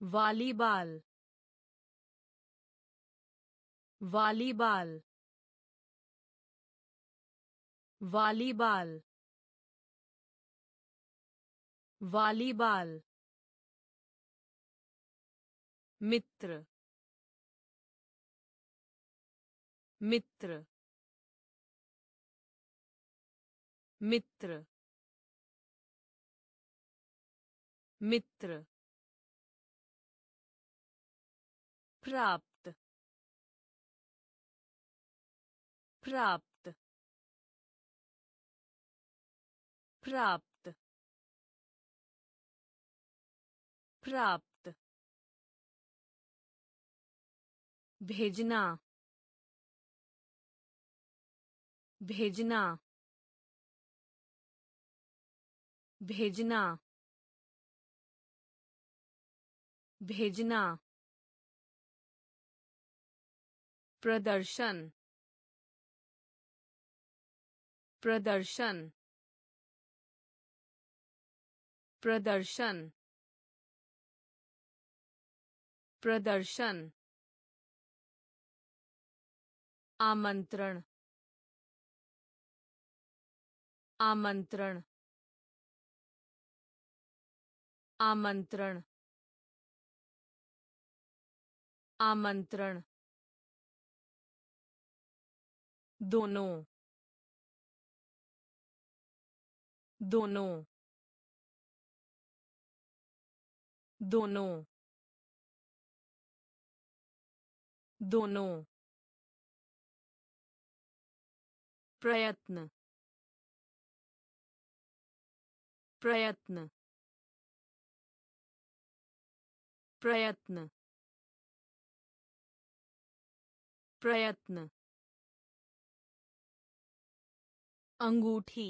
Volleyball volleyball volleyball volleyball मित्र मित्र मित्र मित्र प्राप्त प्राप्त प्राप्त प्राप्त भेजना भेजना भेजना भेजना प्रदर्शन प्रदर्शन प्रदर्शन प्रदर्शन आमंत्रण आमंत्रण आमंत्रण आमंत्रण दोनों दोनों दोनों दोनों प्रयत्न प्रयत्न प्रयत्न प्रयत्न अंगूठी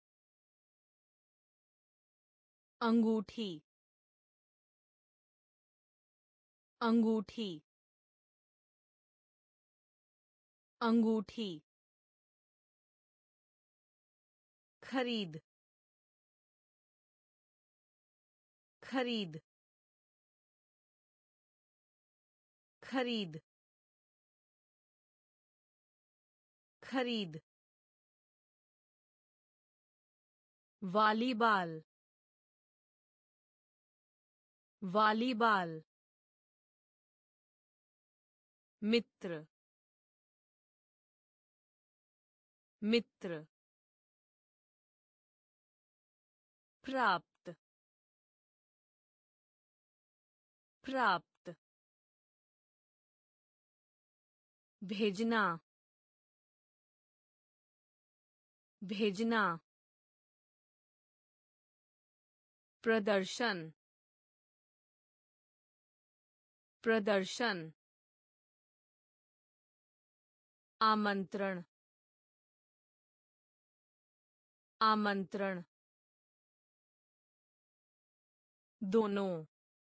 अंगूठी अंगूठी अंगूठी खरीद खरीद खरीद खरीद वॉलीबॉल वॉलीबॉल मित्र मित्र प्राप्त प्राप्त भेजना भेजना प्रदर्शन प्रदर्शन आमंत्रण आमंत्रण दोनों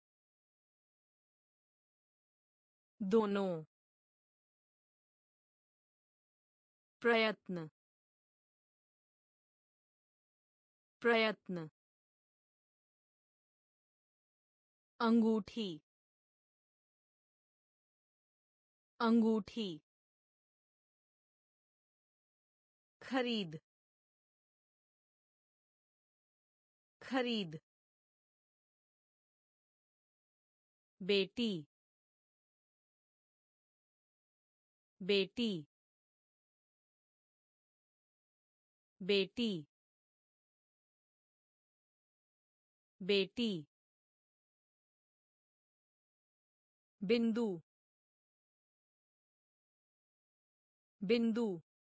दोनों प्रयत्न प्रयत्न अंगूठी अंगूठी खरीद खरीद बेटी बेटी बेटी बेटी बिंदु बिंदु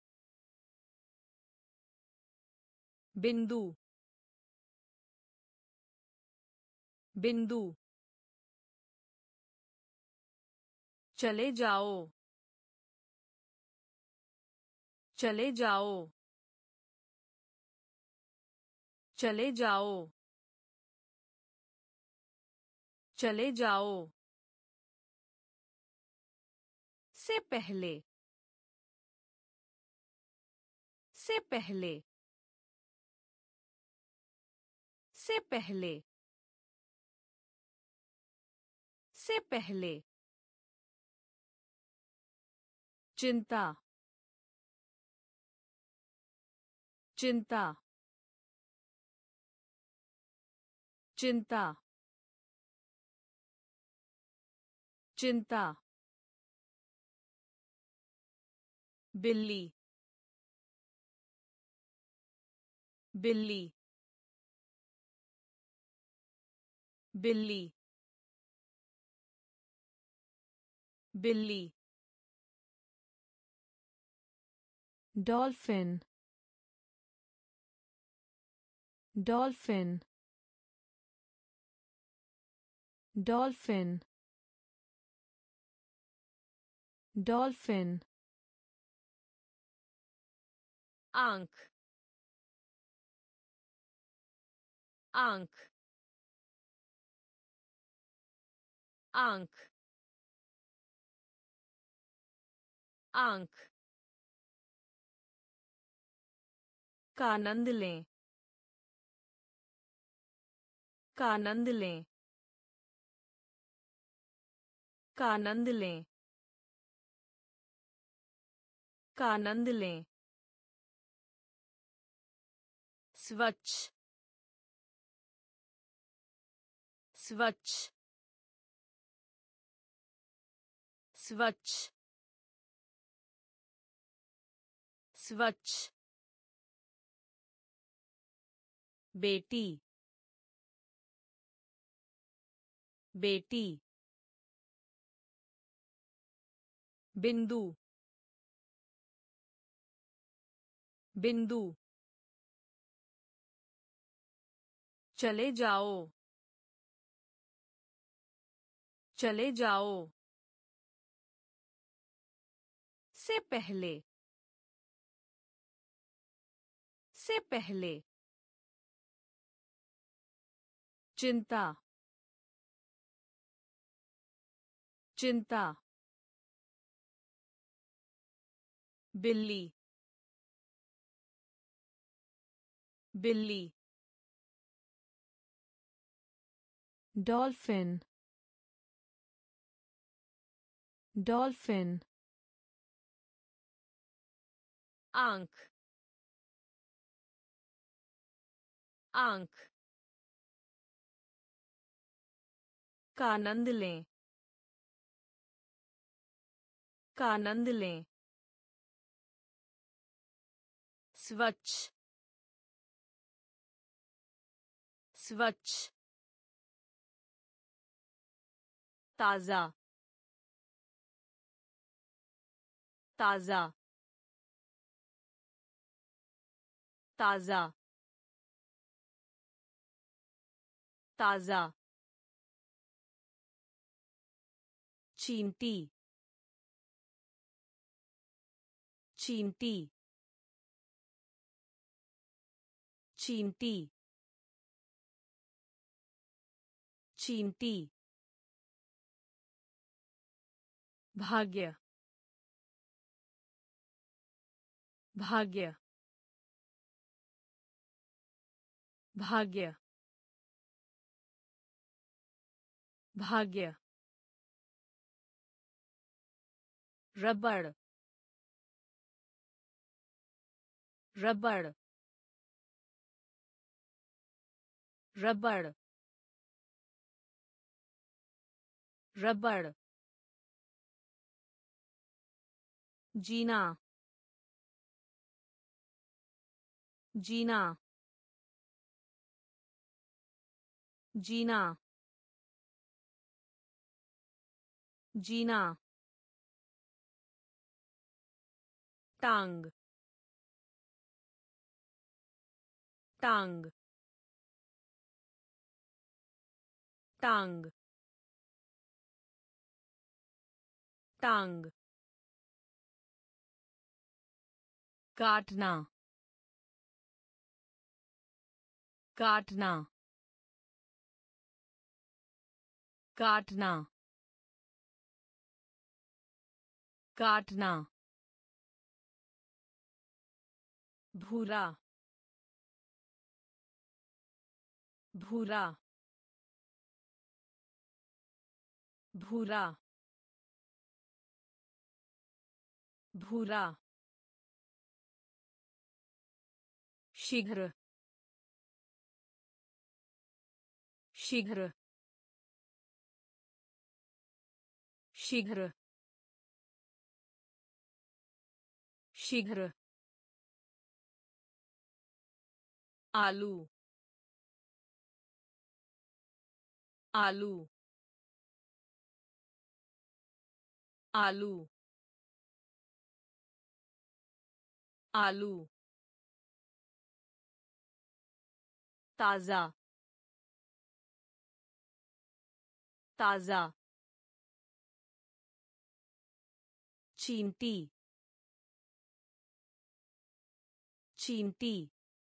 बिंदु बिंदु चले जाओ चले जाओ चले जाओ चले जाओ से पहले से पहले से पहले से पहले चिंता चिंता चिंता चिंता बिल्ली बिल्ली बिल्ली बिल्ली डॉल्फिन डॉल्फिन डॉल्फिन डॉल्फिन आंख आंख आंख आंख का आनंद लें का आनंद लें का आनंद लें का आनंद लें स्वच्छ स्वच्छ स्वच्छ स्वच्छ बेटी बेटी बिंदु बिंदु चले जाओ चले जाओ से पहले से पहले चिंता चिंता बिल्ली बिल्ली डॉल्फिन डॉल्फिन आंख आंख का आनंद लें का आनंद लें स्वच्छ स्वच्छ ताज़ा ताज़ा ताज़ा ताज़ा चींटी चींटी चींटी चींटी भाग्य भाग्य भाग्य भाग्य रबड़ रबड़ रबड़ रबड़ जीना जीना जीना जीना टांग टांग टांग टांग काटना काटना काटना काटना भूरा भूरा भूरा भूरा शीघ्र शीघ्र शीघ्र शीघ्र आलू आलू आलू आलू ताज़ा ताज़ा चींटी चींटी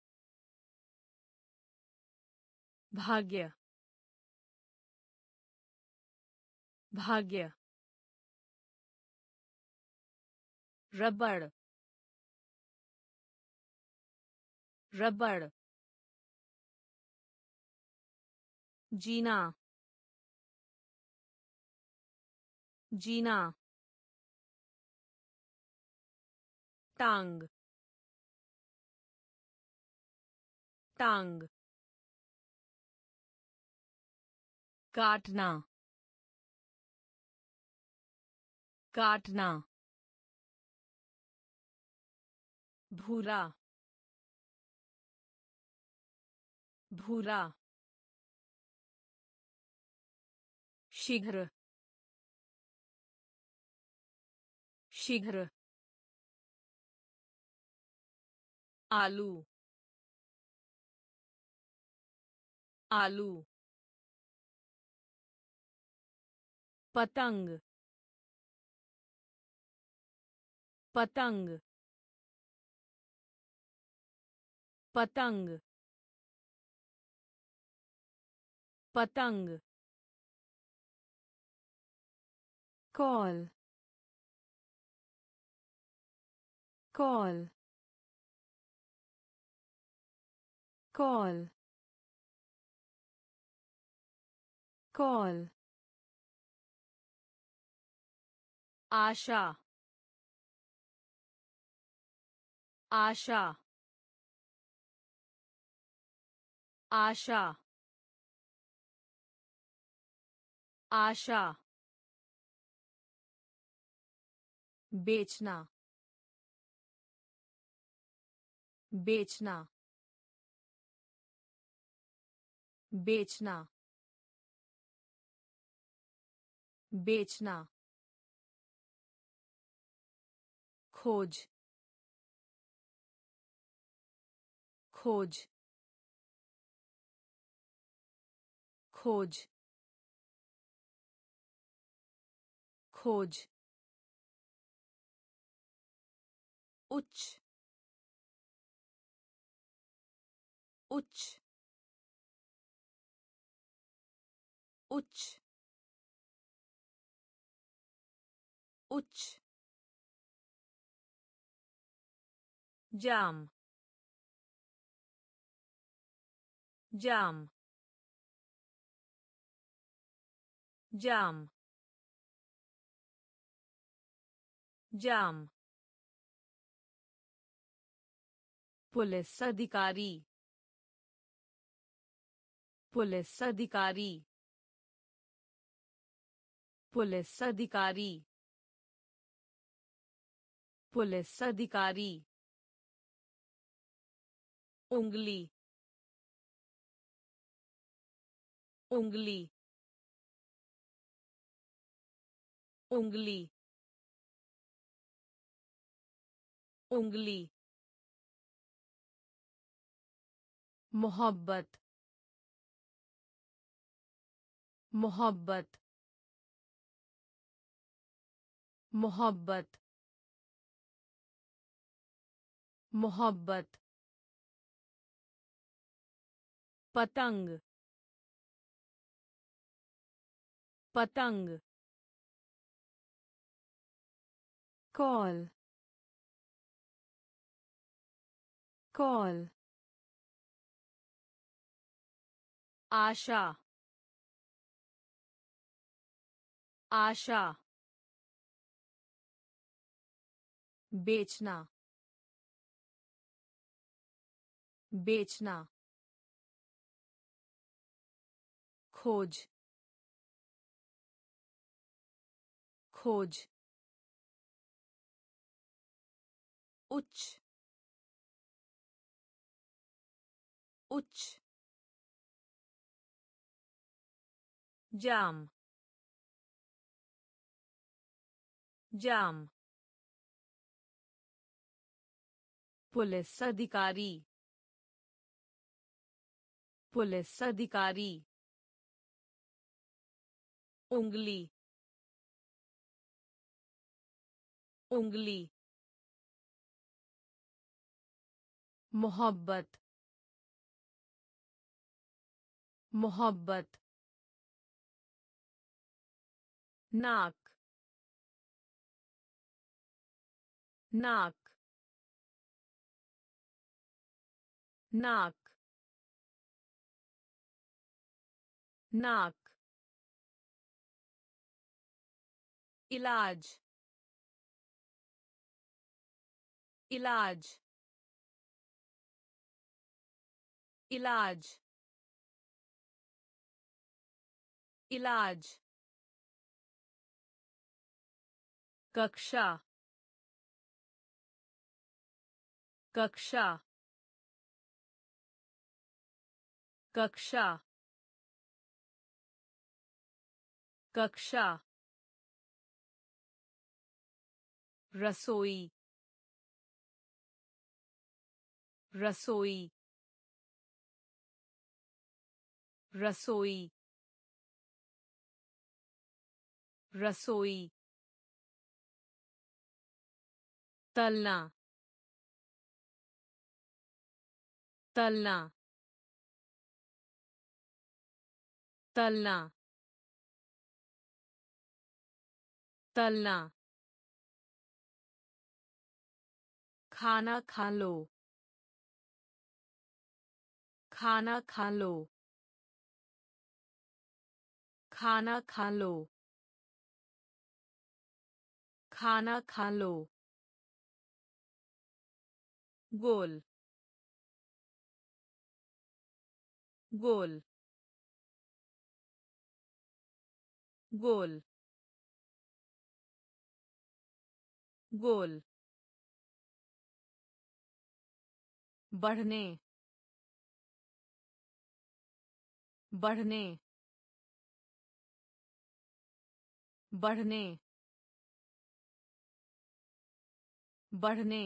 भाग्य भाग्य रबड़ रबड़ जीना जीना टांग टांग काटना काटना भूरा भूरा शीघ्र शीघ्र आलू आलू पतंग पतंग पतंग पतंग कॉल कॉल कॉल कॉल आशा आशा आशा आशा बेचना बेचना बेचना बेचना खोज खोज खोज खोज उच्च उच्च उच्च उच्च jam jam jam jam police अधिकारी पुलिस अधिकारी पुलिस अधिकारी पुलिस अधिकारी उंगली उंगली उंगली उंगली मोहब्बत मोहब्बत मोहब्बत मोहब्बत पतंग पतंग कॉल कॉल आशा आशा बेचना बेचना खोज खोज उच्च उच्च जाम जाम पुलिस अधिकारी पुलिस अधिकारी उंगली उंगली मोहब्बत मोहब्बत नाक नाक नाक नाक इलाज इलाज इलाज इलाज कक्षा कक्षा कक्षा कक्षा रसोई रसोई रसोई रसोई तलना तलना तलना तलना खाना खा लो खाना खा लो खाना खा लो खाना खा लो गोल गोल गोल गोल बढ़ने बढ़ने बढ़ने बढ़ने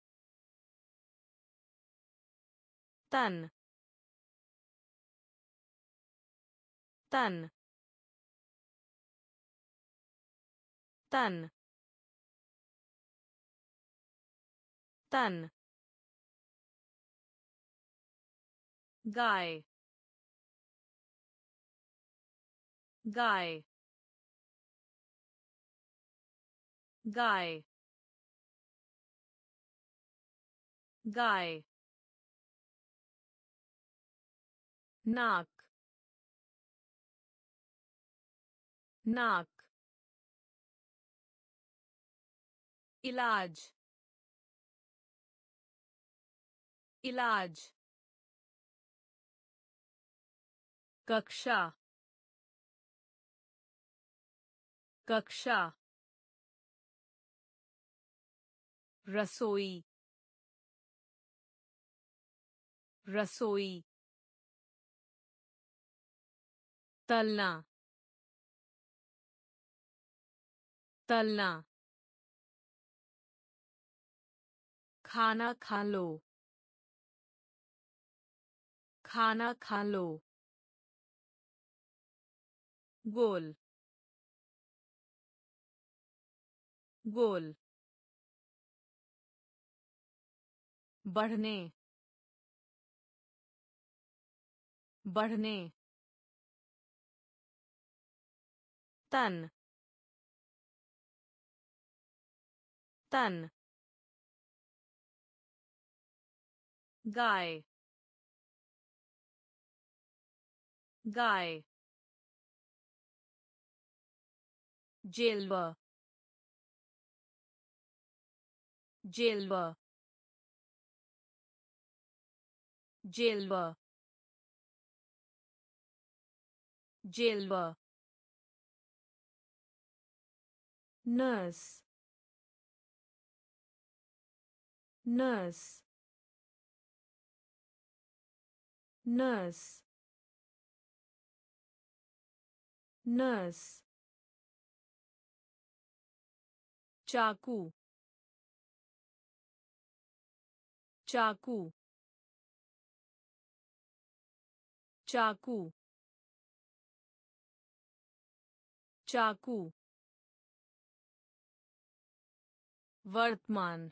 तन तन तन तन गाय गाय गाय गाय नाक नाक इलाज इलाज कक्षा कक्षा रसोई रसोई तलना तलना खाना खा लो खाना खा लो गोल गोल बढ़ने बढ़ने तन तन गाय गाय जेलवा जेलवा जेलवा जेलवा नर्स नर्स नर्स नर्स चाकू चाकू चाकू चाकू वर्तमान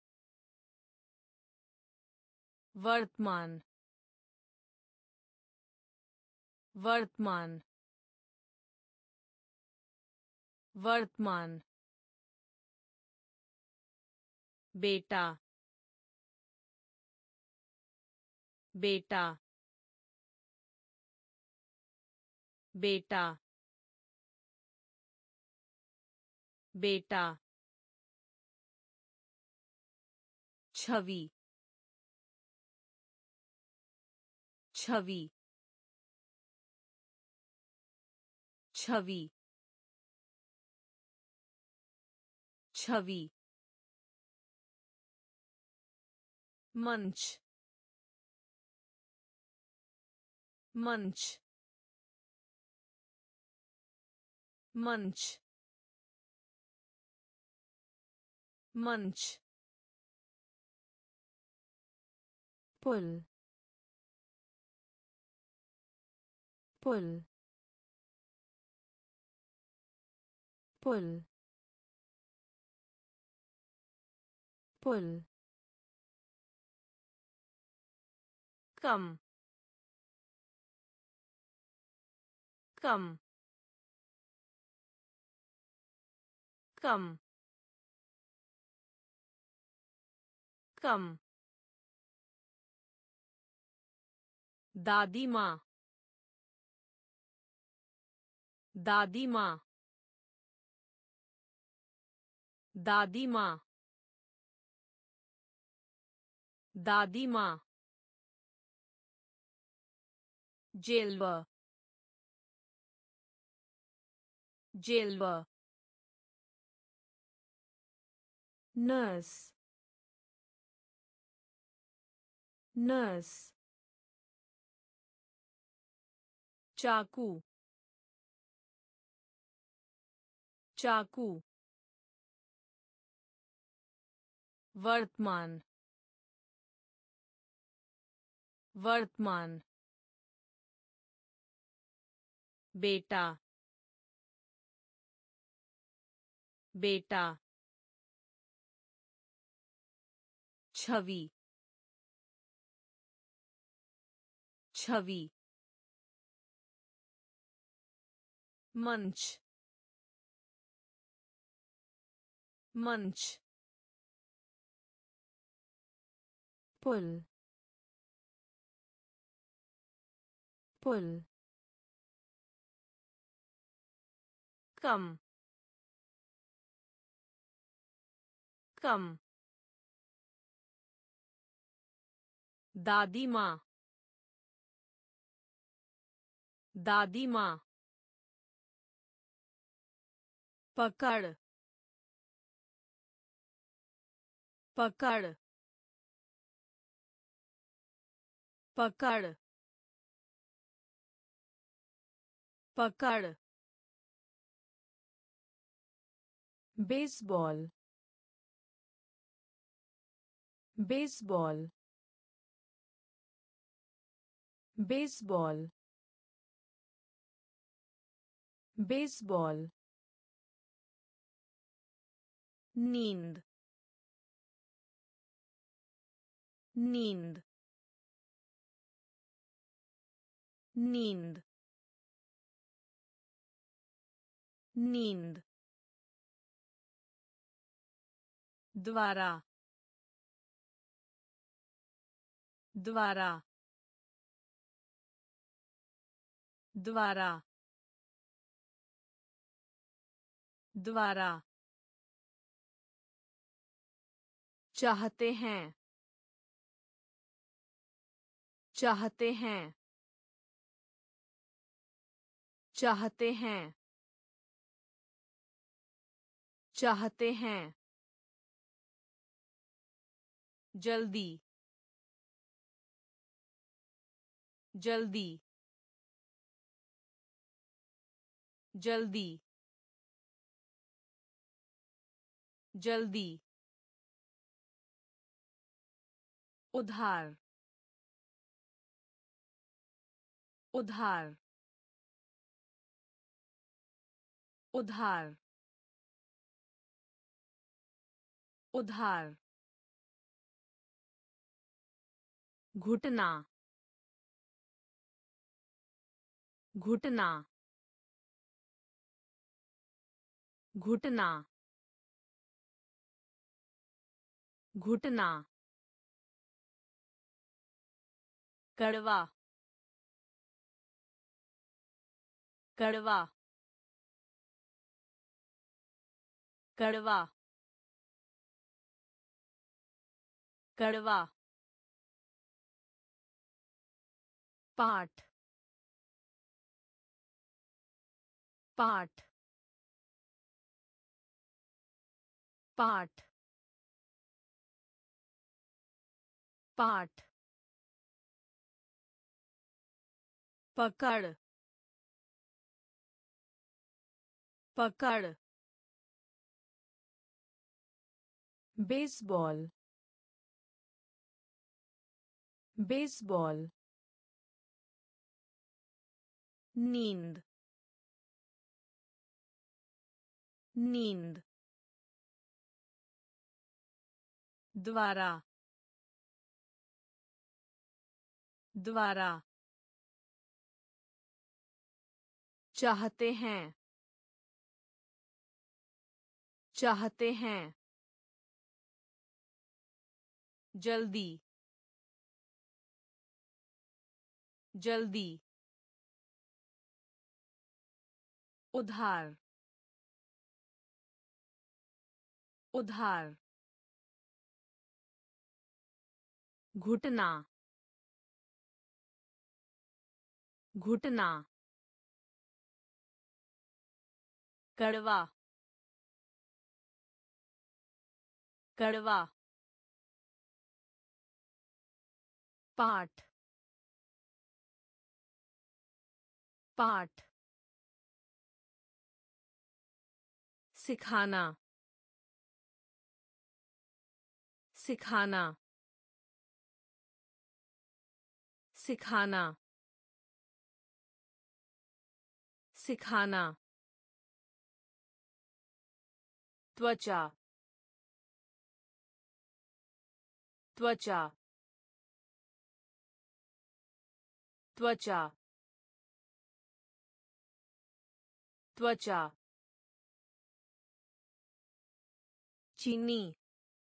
वर्तमान वर्तमान वर्तमान बेटा बेटा बेटा बेटा छवि छवि छवि छवि मंच मंच मंच मंच पुल पुल पुल पुल कम कम कम कम दादी माँ दादी माँ दादी माँ दादी माँ जेलवा जेलवा नर्स नर्स चाकू चाकू वर्तमान वर्तमान बेटा बेटा छवि छवि मंच मंच पुल पुल कम कम दादी माँ दादी माँ पकड़ पकड़ पकड़ पकड़ बेसबॉल बेसबॉल बेसबॉल बेसबॉल नींद नींद नींद नींद द्वारा द्वारा द्वारा द्वारा चाहते हैं चाहते हैं चाहते हैं चाहते हैं जल्दी जल्दी जल्दी जल्दी उधार उधार उधार उधार घुटना घुटना घुटना घुटना कड़वा कड़वा कड़वा कड़वा पाठ पाठ पाठ पाठ पकड़ पकड़ बेसबॉल बेसबॉल नींद नींद द्वारा द्वारा चाहते हैं चाहते हैं जल्दी जल्दी उधार उधार घुटना घुटना कड़वा कड़वा पाठ पाठ सिखाना सिखाना सिखाना सिखाना त्वचा त्वचा त्वचा त्वचा चीनी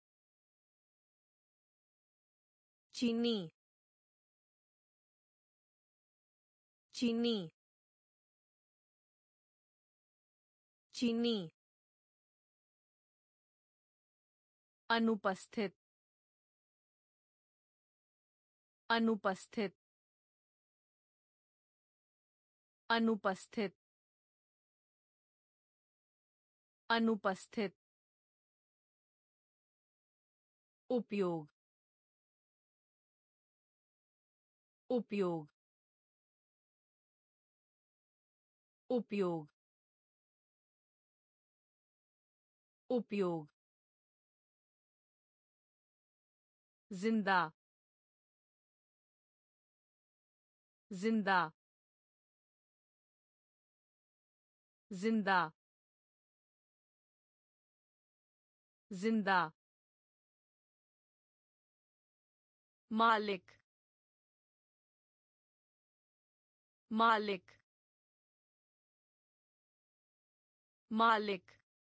चीनी चीनी चीनी अनुपस्थित अनुपस्थित अनुपस्थित अनुपस्थित उपयोग उपयोग उपयोग उपयोग जिंदा जिंदा जिंदा जिंदा मालिक मालिक मालिक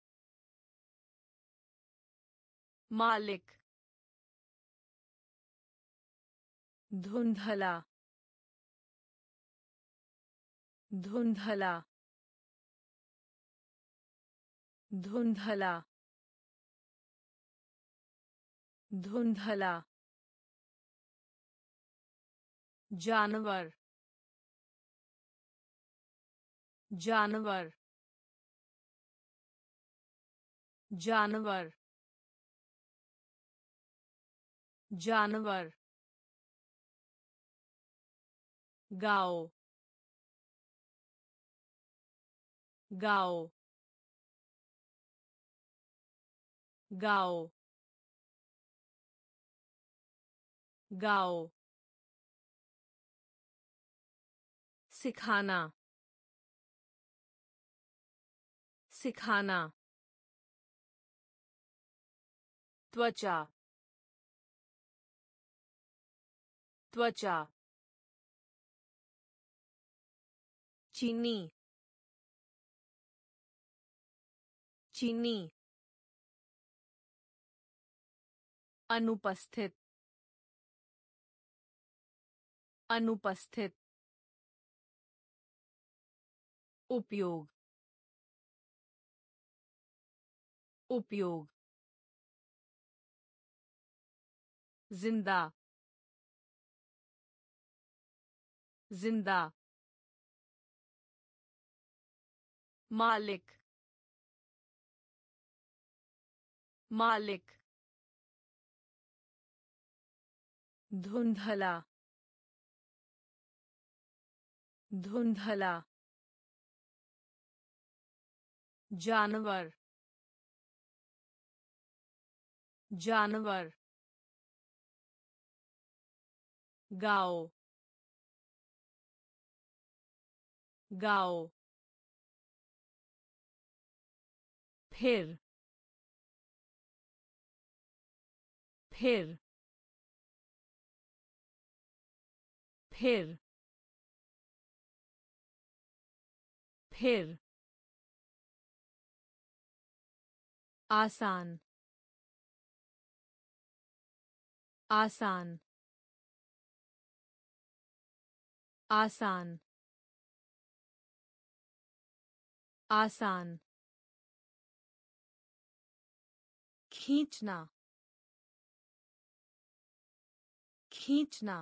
मालिक धुंधला धुंधला धुंधला धुंधला जानवर जानवर जानवर जानवर गाओ गाओ गाओ गाओ सिखाना सिखाना त्वचा त्वचा चीनी चीनी अनुपस्थित अनुपस्थित उपयोग उपयोग जिंदा जिंदा मालिक मालिक धुंधला धुंधला जानवर जानवर गाओ गाओ फिर फिर फिर फिर आसान आसान आसान आसान खींचना खींचना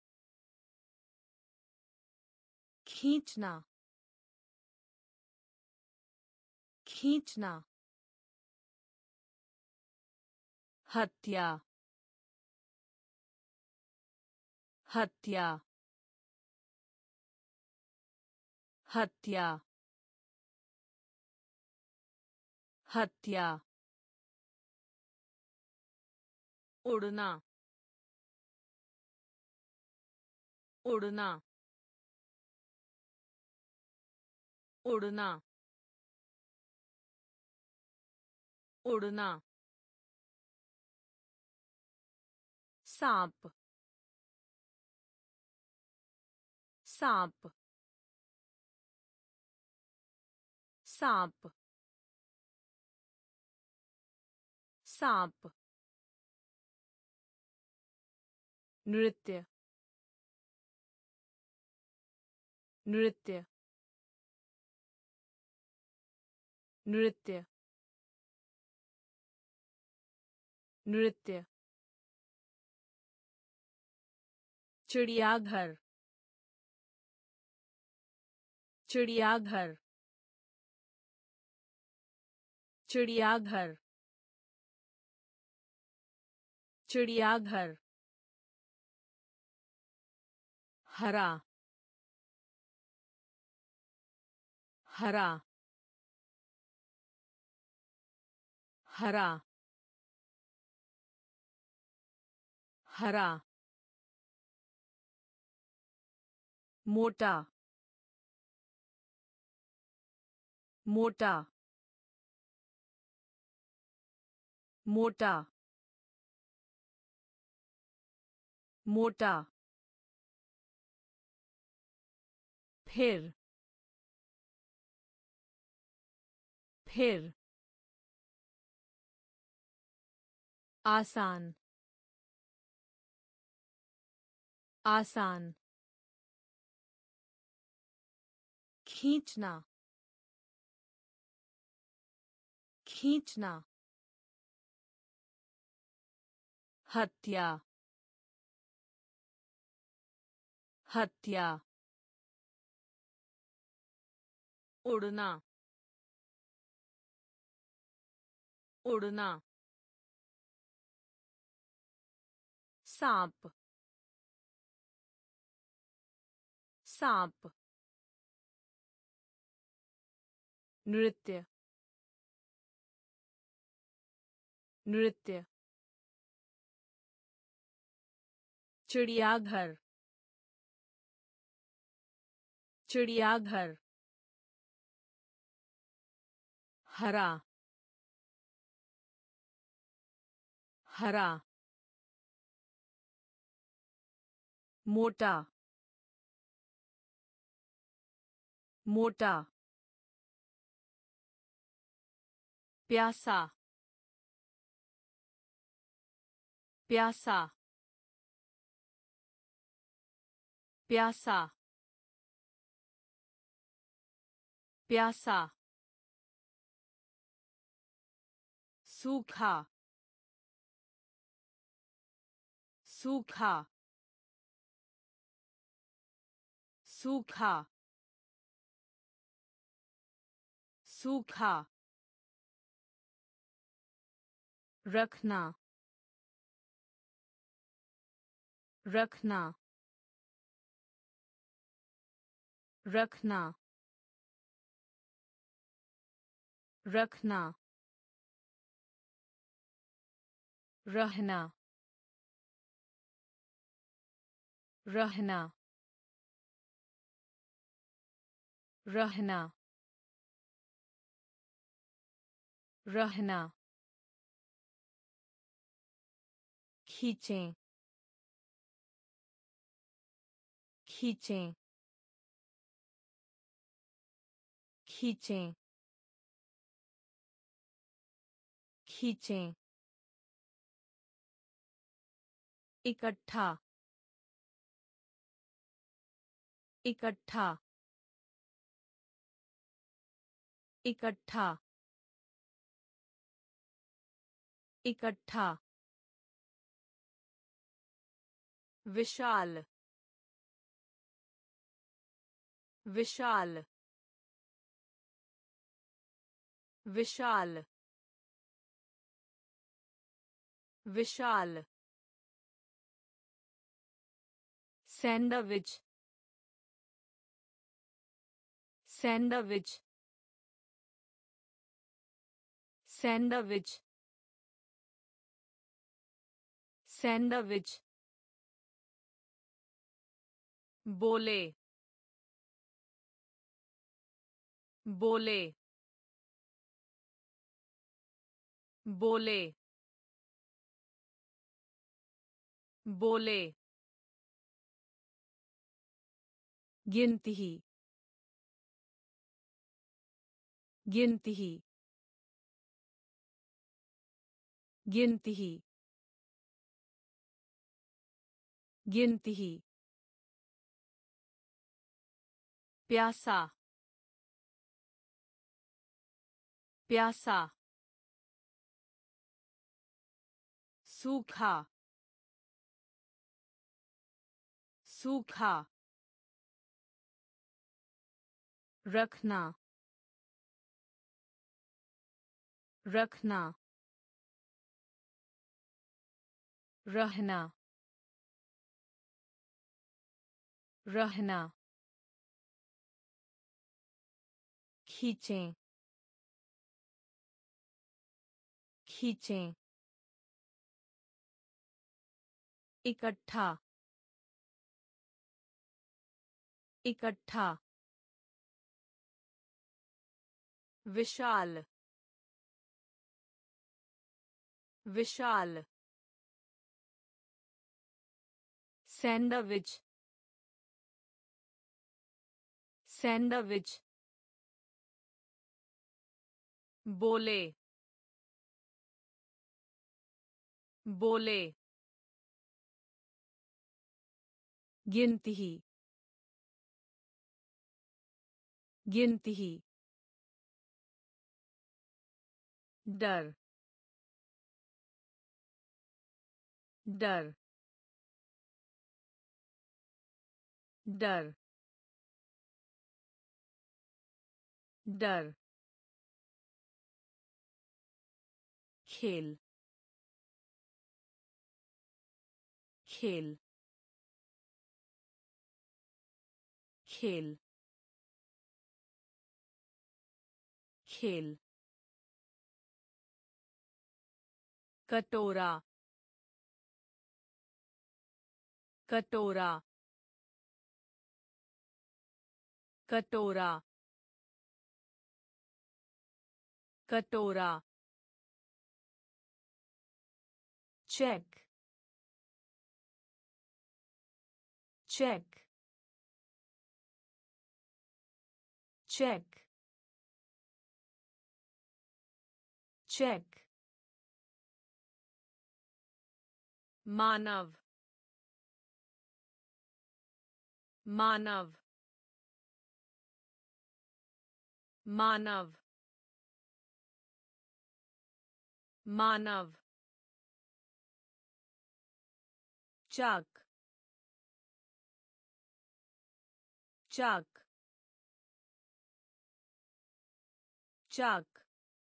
खींचना खींचना हत्या हत्या हत्या हत्या उड़ना उड़ना उड़ना उड़ना सांप सांप सांप सांप नृत्य नृत्य नृत्य नृत्य चिड़ियाघर चिड़ियाघर चिड़ियाघर चिड़ियाघर हरा हरा हरा हरा मोटा मोटा मोटा मोटा फिर फिर आसान आसान खींचना खींचना हत्या हत्या उड़ना उड़ना सांप सांप नृत्य नृत्य चिड़ियाघर चिड़ियाघर हरा हरा मोटा मोटा प्यासा प्यासा प्यासा प्यासा सूखा सूखा सूखा सूखा रखना रखना रखना रखना रहना रहना रहना रहना खींचें खींचें खींचें खींचें इकट्ठा इकट्ठा इकट्ठा इकट्ठा विशाल विशाल विशाल विशाल सैंडविच सैंडविच सैंडविच सैंडविच बोले बोले बोले बोले गिनती गिनती गिनती गिनती प्यासा प्यासा सूखा सूखा रखना रखना रहना रहना खींचें खींचें इकट्ठा इकट्ठा विशाल विशाल सैंडविच सैंडविच बोले बोले गिनती गिनती डर डर डर डर खेल खेल खेल खेल कटोरा कटोरा कटोरा कटोरा चेक चेक चेक चेक मानव मानव मानव मानव चाक चाक चाक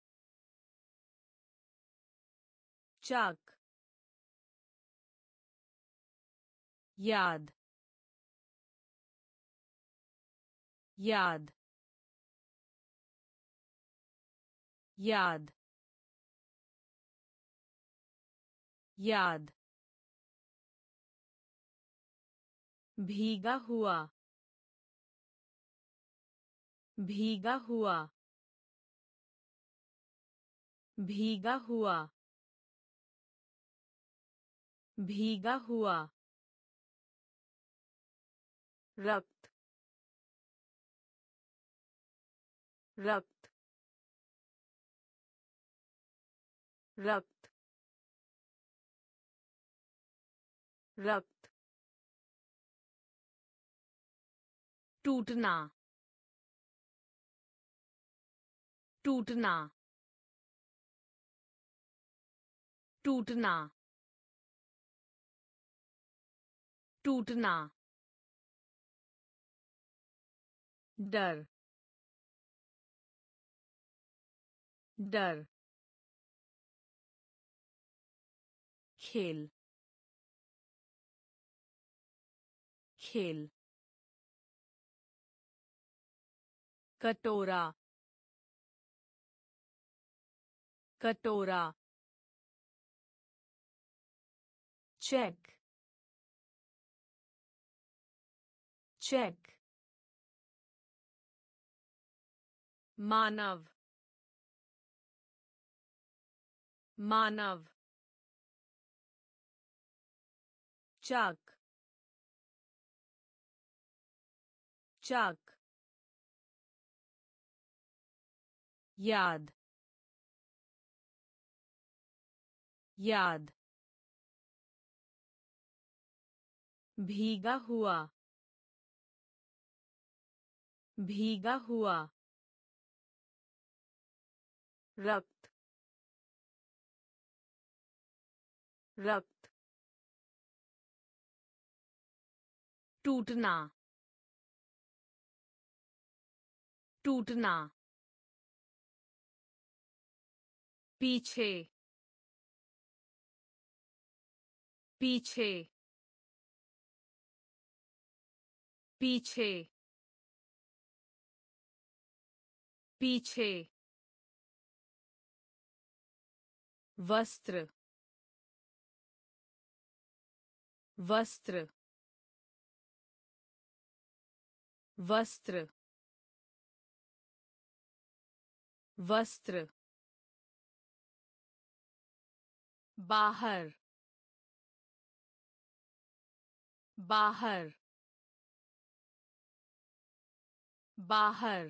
चाक याद याद याद याद भीगा हुआ भीगा हुआ भीगा हुआ भीगा हुआ रक्त रक्त रक्त रक्त टूटना टूटना टूटना टूटना डर डर खेल खेल कटोरा कटोरा चेक चेक मानव मानव चाक चाक याद याद भीगा हुआ भीगा हुआ रक्त रक्त टूटना टूटना पीछे पीछे पीछे पीछे वस्त्र वस्त्र वस्त्र वस्त्र बाहर बाहर बाहर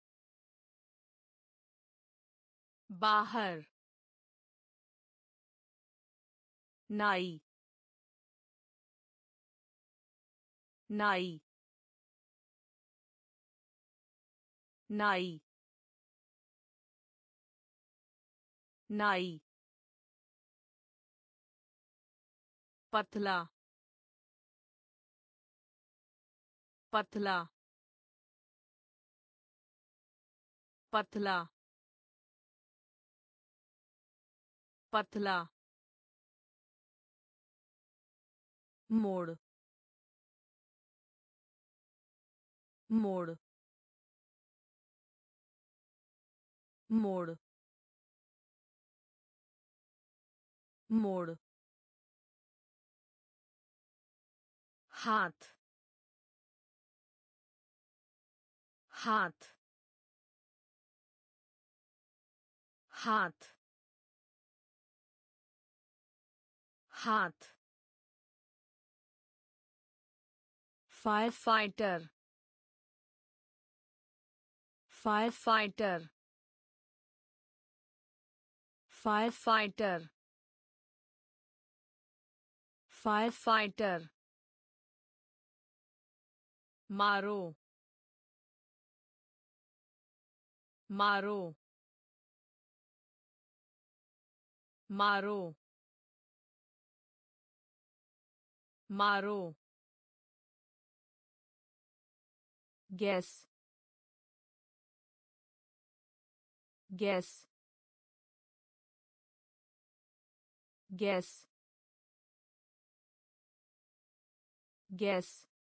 बाहर नाई नाई नाई नाई पतला पतला पतला पतला मोड़ मोड़ मोड़ मोड़ हाथ हाथ हाथ हाथ fire fighter fire fighter fire fighter fire fighter मारो मारो मारो मारो गैस गैस गैस गैस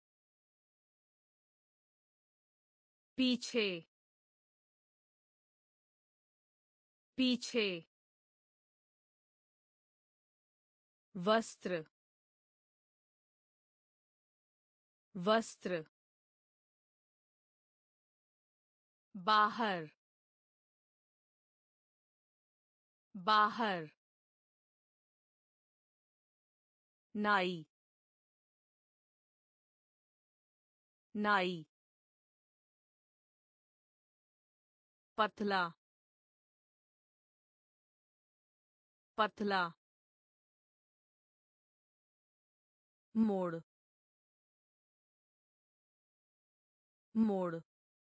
पीछे पीछे वस्त्र वस्त्र बाहर बाहर नाई नाई पतला पतला मोड़ मोड़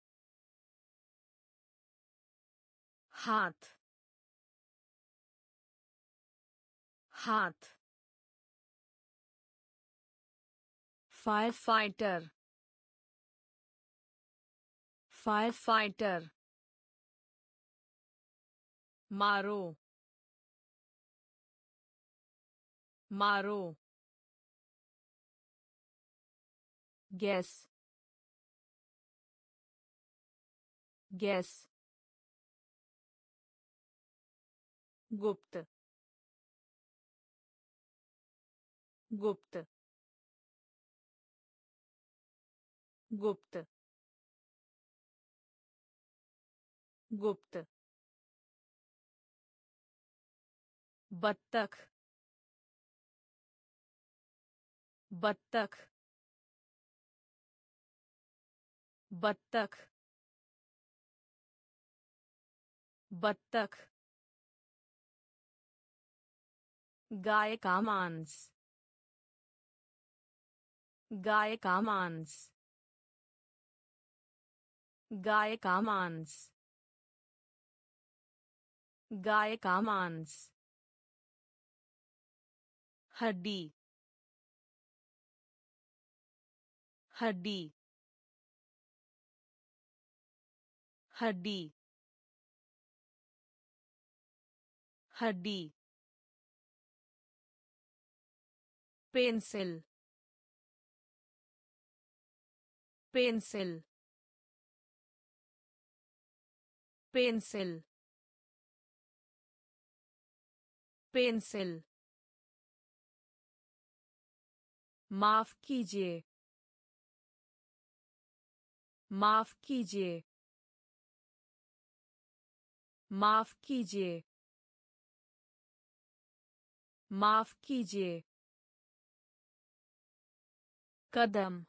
हाथ हाथ फायर फाइटर फायर फाइटर मारो मारो गैस गैस गुप्त गुप्त गुप्त गुप्त बत्तख बत्तख बत्तख बत्तख गाय का मांस गाय का मांस गाय का मांस गाय का मांस हड्डी हड्डी हड्डी हड्डी पेंसिल पेंसिल पेंसिल पेंसिल माफ कीजिए माफ कीजिए माफ कीजिए माफ कीजिए कदम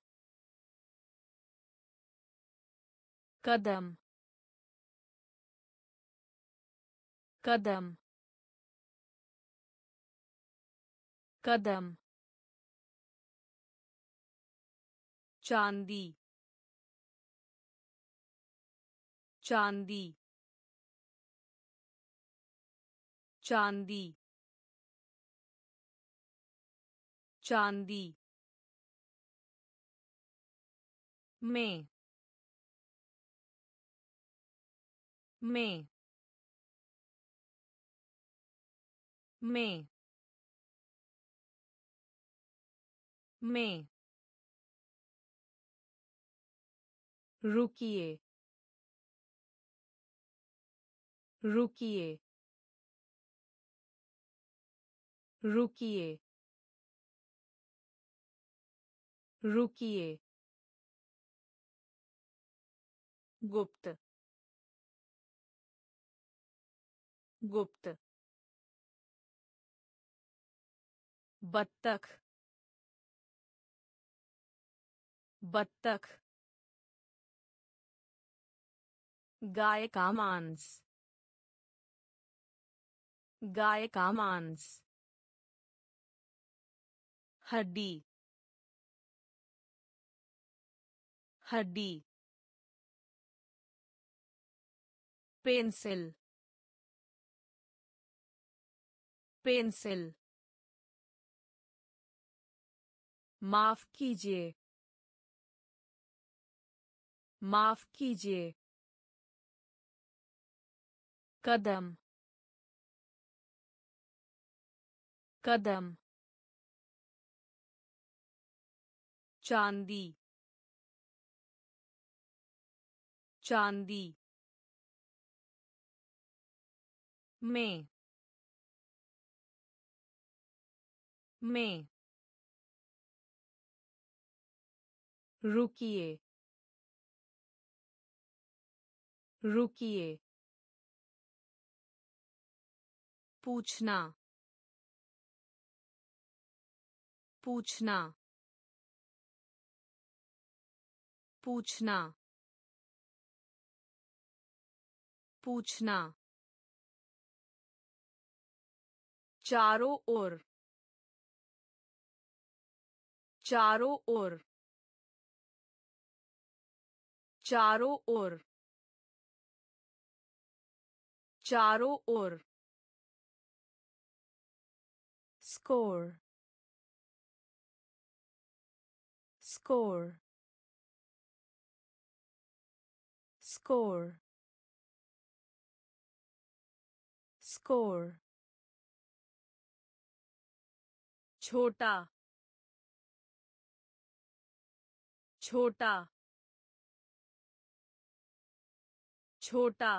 कदम कदम कदम चांदी चांदी चांदी चांदी में में में में रुकिए रुकिए रुकिए रुकिए गुप्त गुप्त बत्तख बत्तख गाय का मांस गाय का मांस हड्डी हड्डी पेंसिल पेंसिल माफ कीजिए माफ कीजिए कदम कदम चांदी चांदी में में रुकिए रुकिए पूछना पूछना पूछना पूछना चारों ओर चारों ओर चारों ओर चारों ओर स्कोर स्कोर स्कोर स्कोर छोटा छोटा छोटा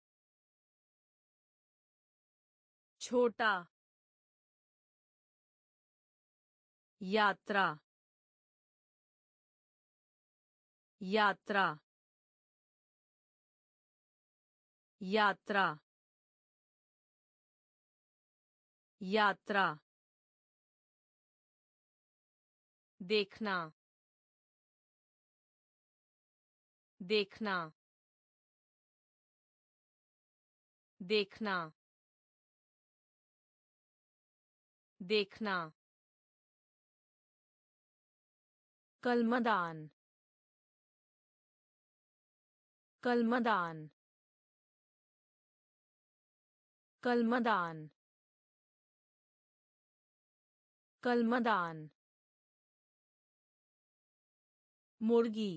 छोटा यात्रा यात्रा यात्रा यात्रा देखना देखना देखना देखना कलमदान कलमदान कलमदान कलमदान मुर्गी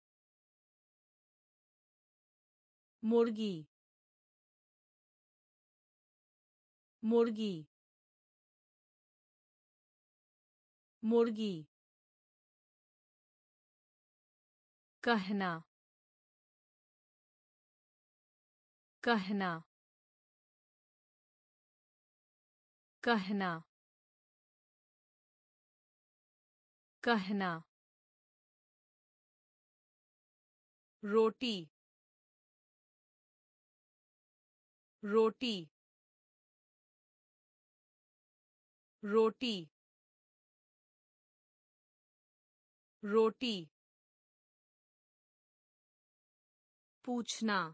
मुर्गी मुर्गी मुर्गी कहना कहना कहना कहना रोटी रोटी रोटी रोटी पूछना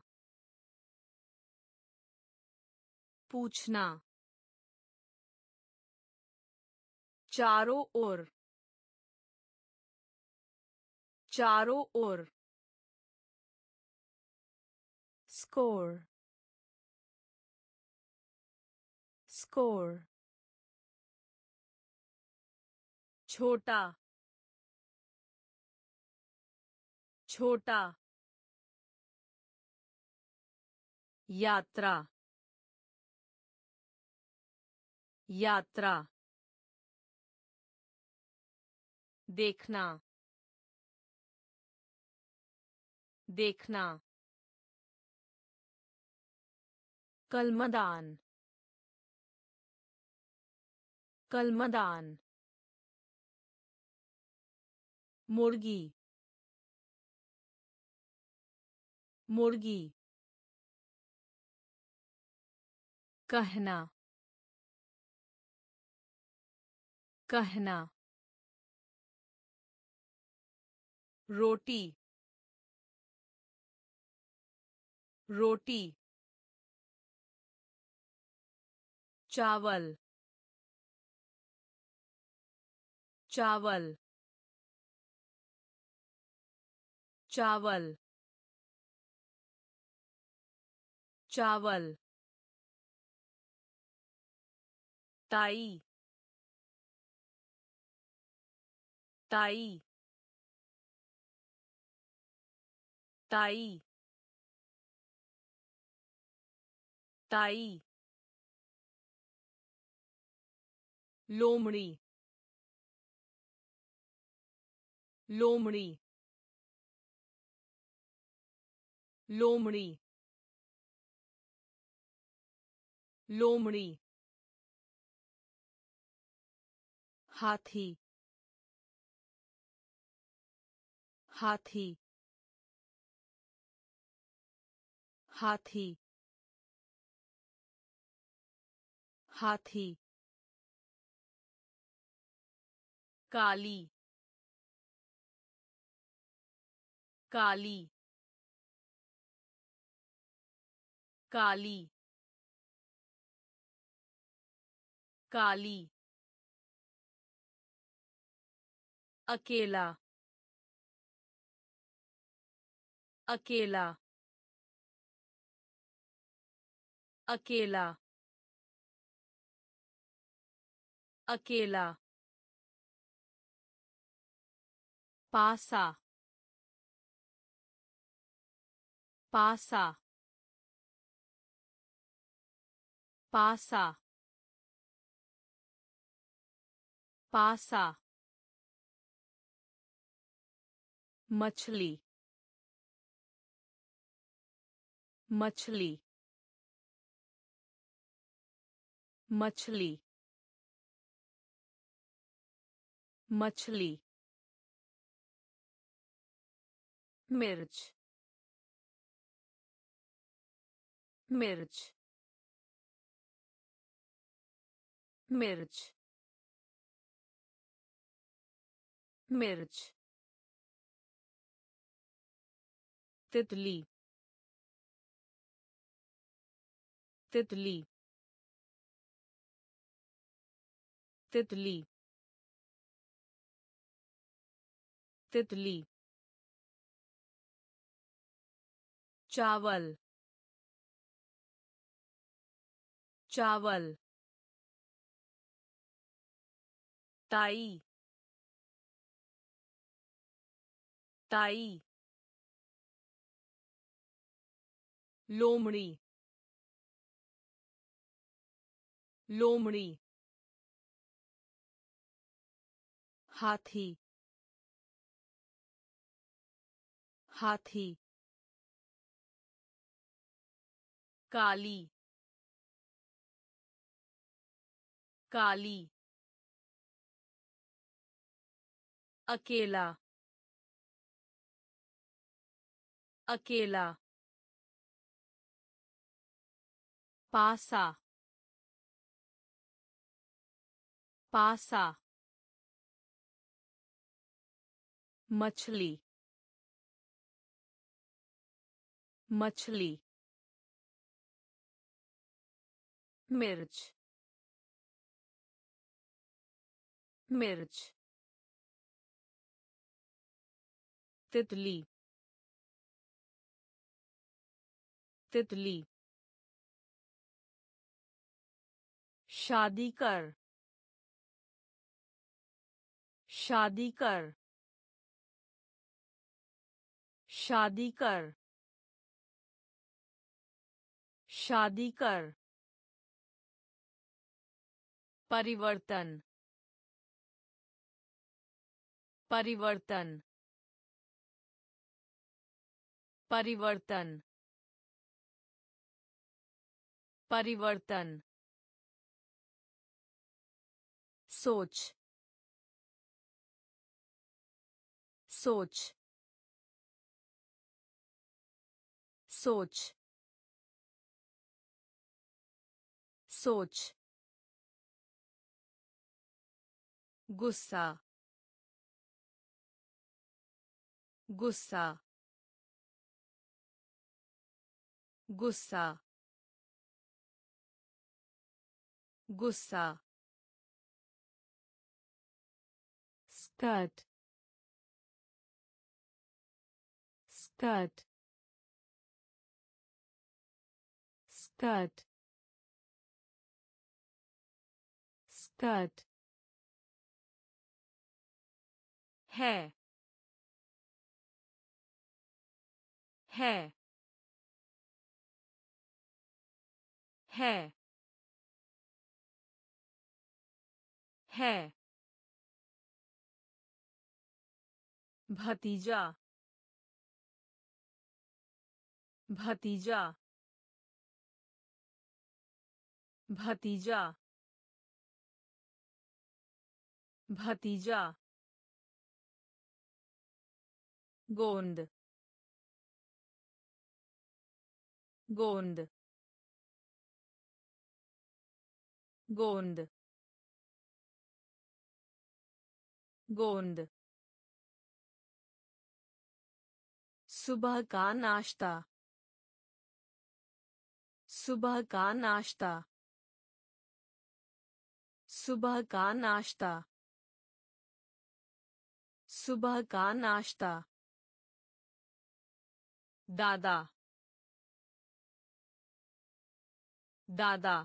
पूछना चारों ओर चारों ओर स्कोर score छोटा छोटा यात्रा यात्रा देखना देखना कलमदान कलमदान मुर्गी मुर्गी कहना कहना रोटी रोटी चावल चावल चावल चावल ताई ताई ताई ताई लोमड़ी लोमड़ी लोमड़ी लोमड़ी हाथी हाथी हाथी हाथी काली काली काली काली अकेला अकेला अकेला अकेला पासा पासा पासा पासा मछली मछली मछली मछली मिर्च मिर्च मिर्च मिर्च तितली तितली तितली तितली चावल चावल ताई ताई लोमड़ी लोमड़ी हाथी हाथी काली काली अकेला अकेला पासा पासा मछली मछली मिर्च मिर्च तितली तितली शादी कर, शादी कर, शादी कर, शादी कर, परिवर्तन, परिवर्तन, परिवर्तन, परिवर्तन, सोच, सोच, सोच, सोच, गुस्सा, गुस्सा, गुस्सा, गुस्सा, स्कर्ट, स्कर्ट, स्कर्ट, स्कर्ट, है, है, है, है, भतीजा, भतीजा, भतीजा, भतीजा, गोंद, गोंद, गोंद, गोंद, सुबह का नाश्ता, सुबह का नाश्ता, सुबह का नाश्ता, सुबह का नाश्ता, दादा, दादा,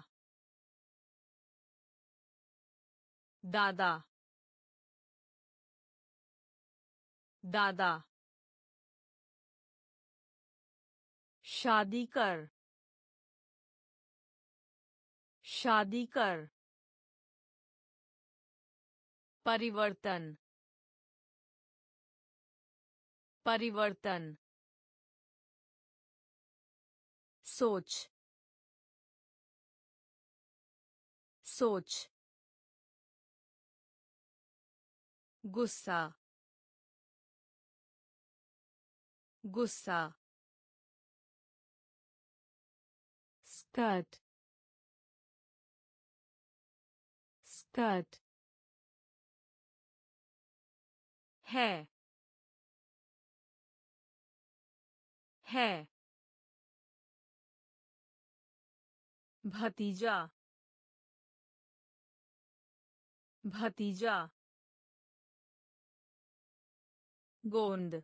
दादा, दादा, शादी कर, शादी कर, परिवर्तन, परिवर्तन, सोच, सोच, गुस्सा, गुस्सा, स्कर्ट, स्कर्ट, है, है, भतीजा, भतीजा, गोंद,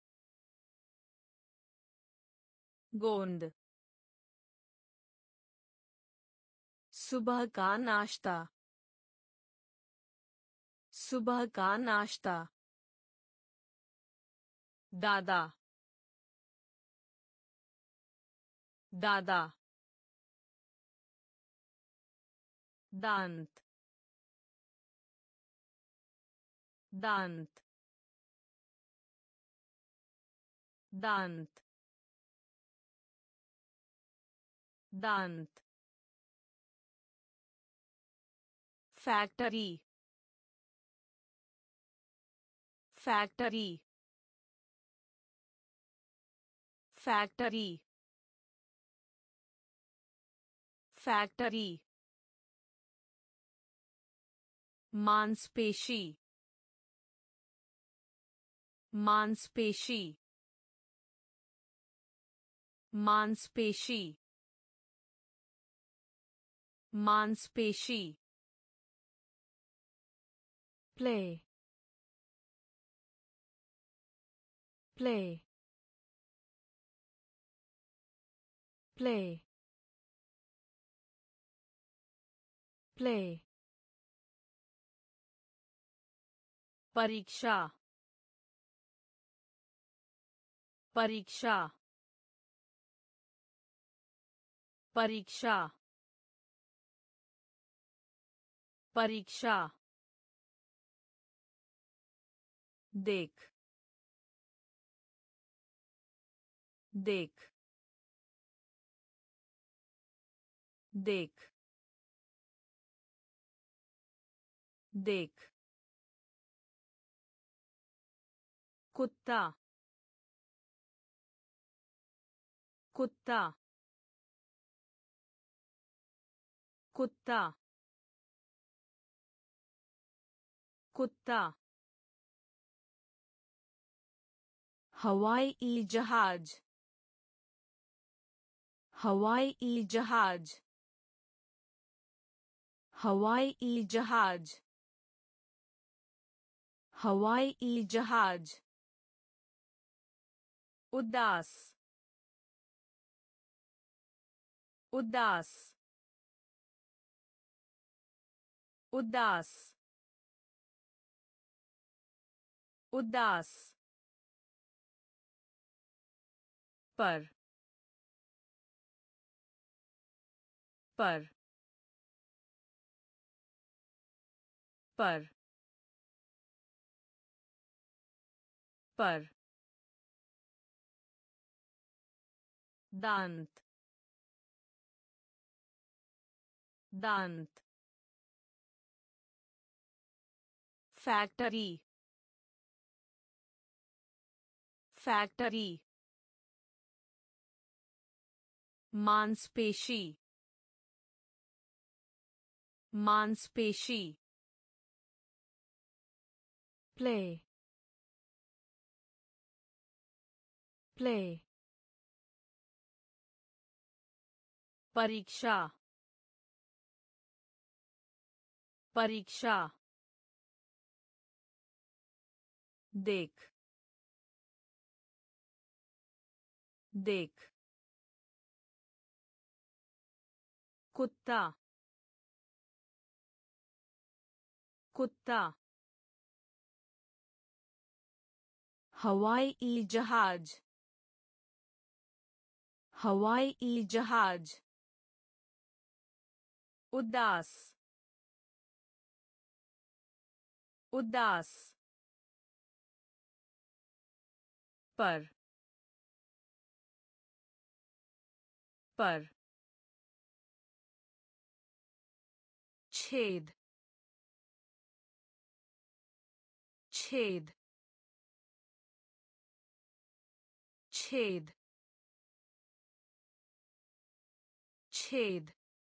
गोंद, सुबह का नाश्ता, सुबह का नाश्ता, दादा, दादा, दांत, दांत, दांत, दांत, फैक्ट्री, फैक्ट्री, फैक्ट्री, फैक्ट्री, मांसपेशी, मांसपेशी, मांसपेशी, मांसपेशी, प्ले, प्ले, प्ले, play, परीक्षा, परीक्षा, परीक्षा, परीक्षा, देख, देख, देख, देख, कुत्ता, कुत्ता, कुत्ता, कुत्ता, हवाई जहाज, हवाई जहाज, हवाई जहाज, हवाई जहाज, उदास, उदास, उदास, उदास, पर, पर, पर, पर, दांत, दांत, फैक्ट्री, फैक्ट्री, मांसपेशी, मांसपेशी, play, play, परीक्षा, परीक्षा, देख, देख, कुत्ता, कुत्ता, हवाई जहाज, हवाई जहाज, उदास, उदास, पर, पर, छेद, छेद, छेद, छेद,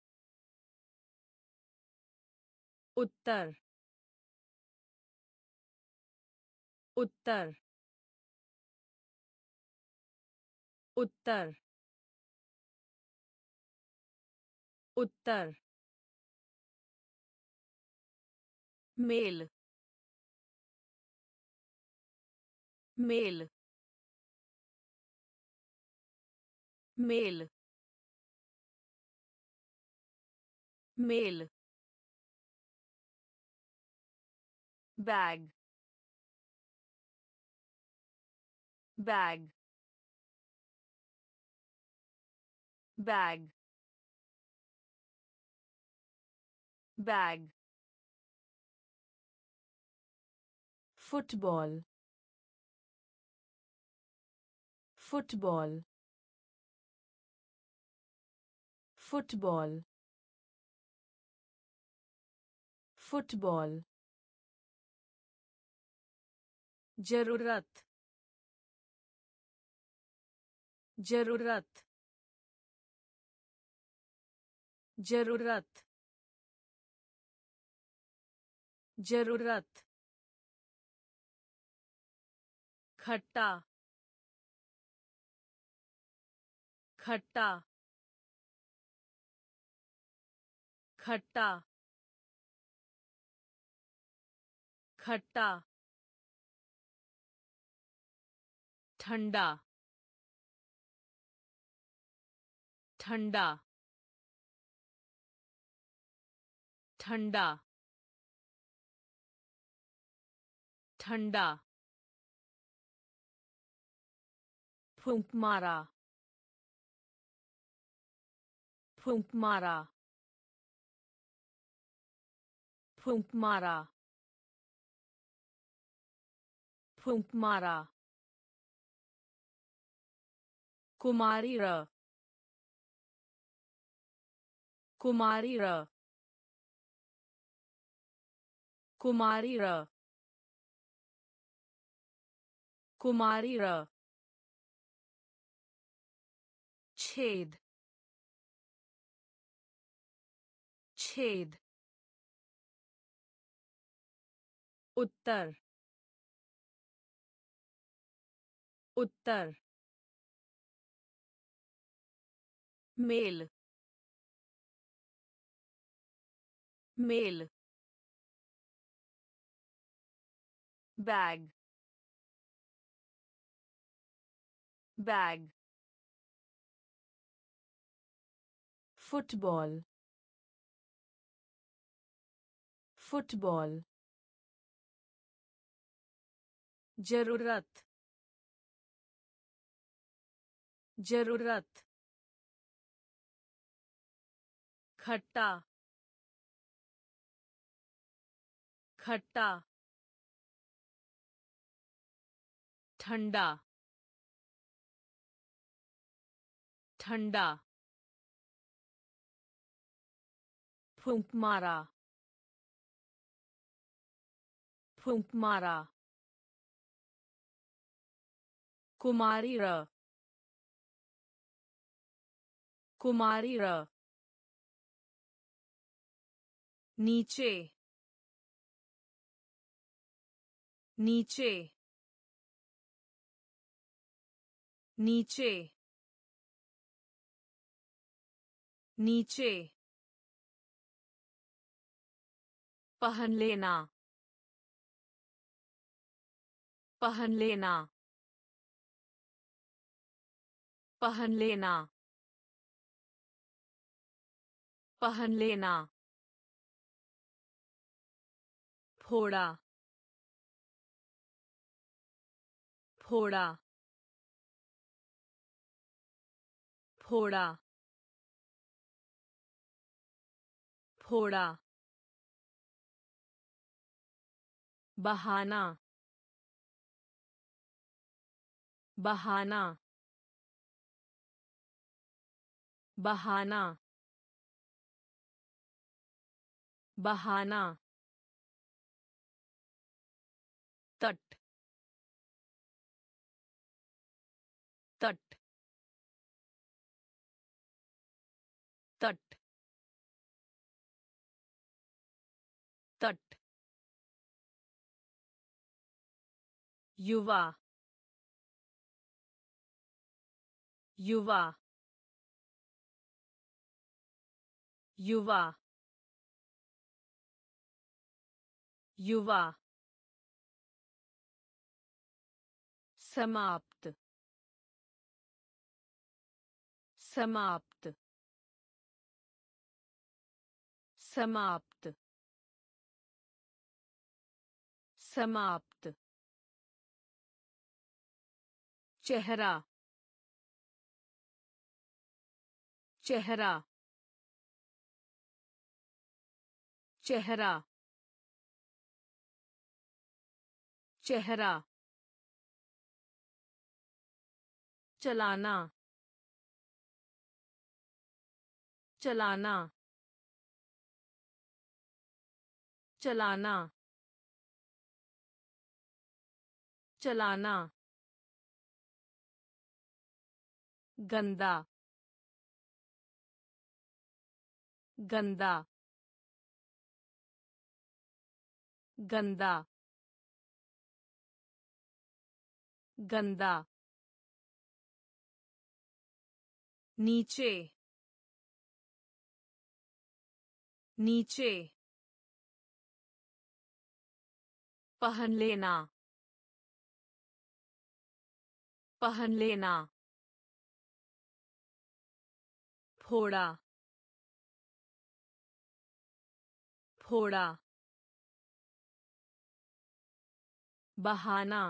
उत्तर, उत्तर, उत्तर, उत्तर, मेल, मेल, मेल, मेल, bag, bag, bag, bag, football, football, football, football, जरूरत, जरूरत, जरूरत, जरूरत, खट्टा, खट्टा, खट्टा, खट्टा, ठंडा, ठंडा, ठंडा ठंडा फूंक मारा फूंक मारा फूंक मारा फूंक मारा कुमारी र कुमारी र कुमारी र कुमारी र छेद छेद उत्तर उत्तर मेल मेल बैग बैग फुटबॉल फुटबॉल जरूरत जरूरत खट्टा खट्टा ठंडा ठंडा फूंक मारा फूंक मारा कुमारी र कुमारी र नीचे नीचे नीचे नीचे पहन लेना पहन लेना पहन लेना पहन लेना फोड़ा फोड़ा फोड़ा फोड़ा बहाना बहाना बहाना बहाना तट तट तट तट युवा युवा युवा युवा समाप्त समाप्त समाप्त समाप्त चेहरा चेहरा चेहरा चेहरा चलाना चलाना चलाना चलाना गंदा गंदा गंदा गंदा नीचे नीचे पहन लेना पहन लेना फोड़ा फोड़ा बहाना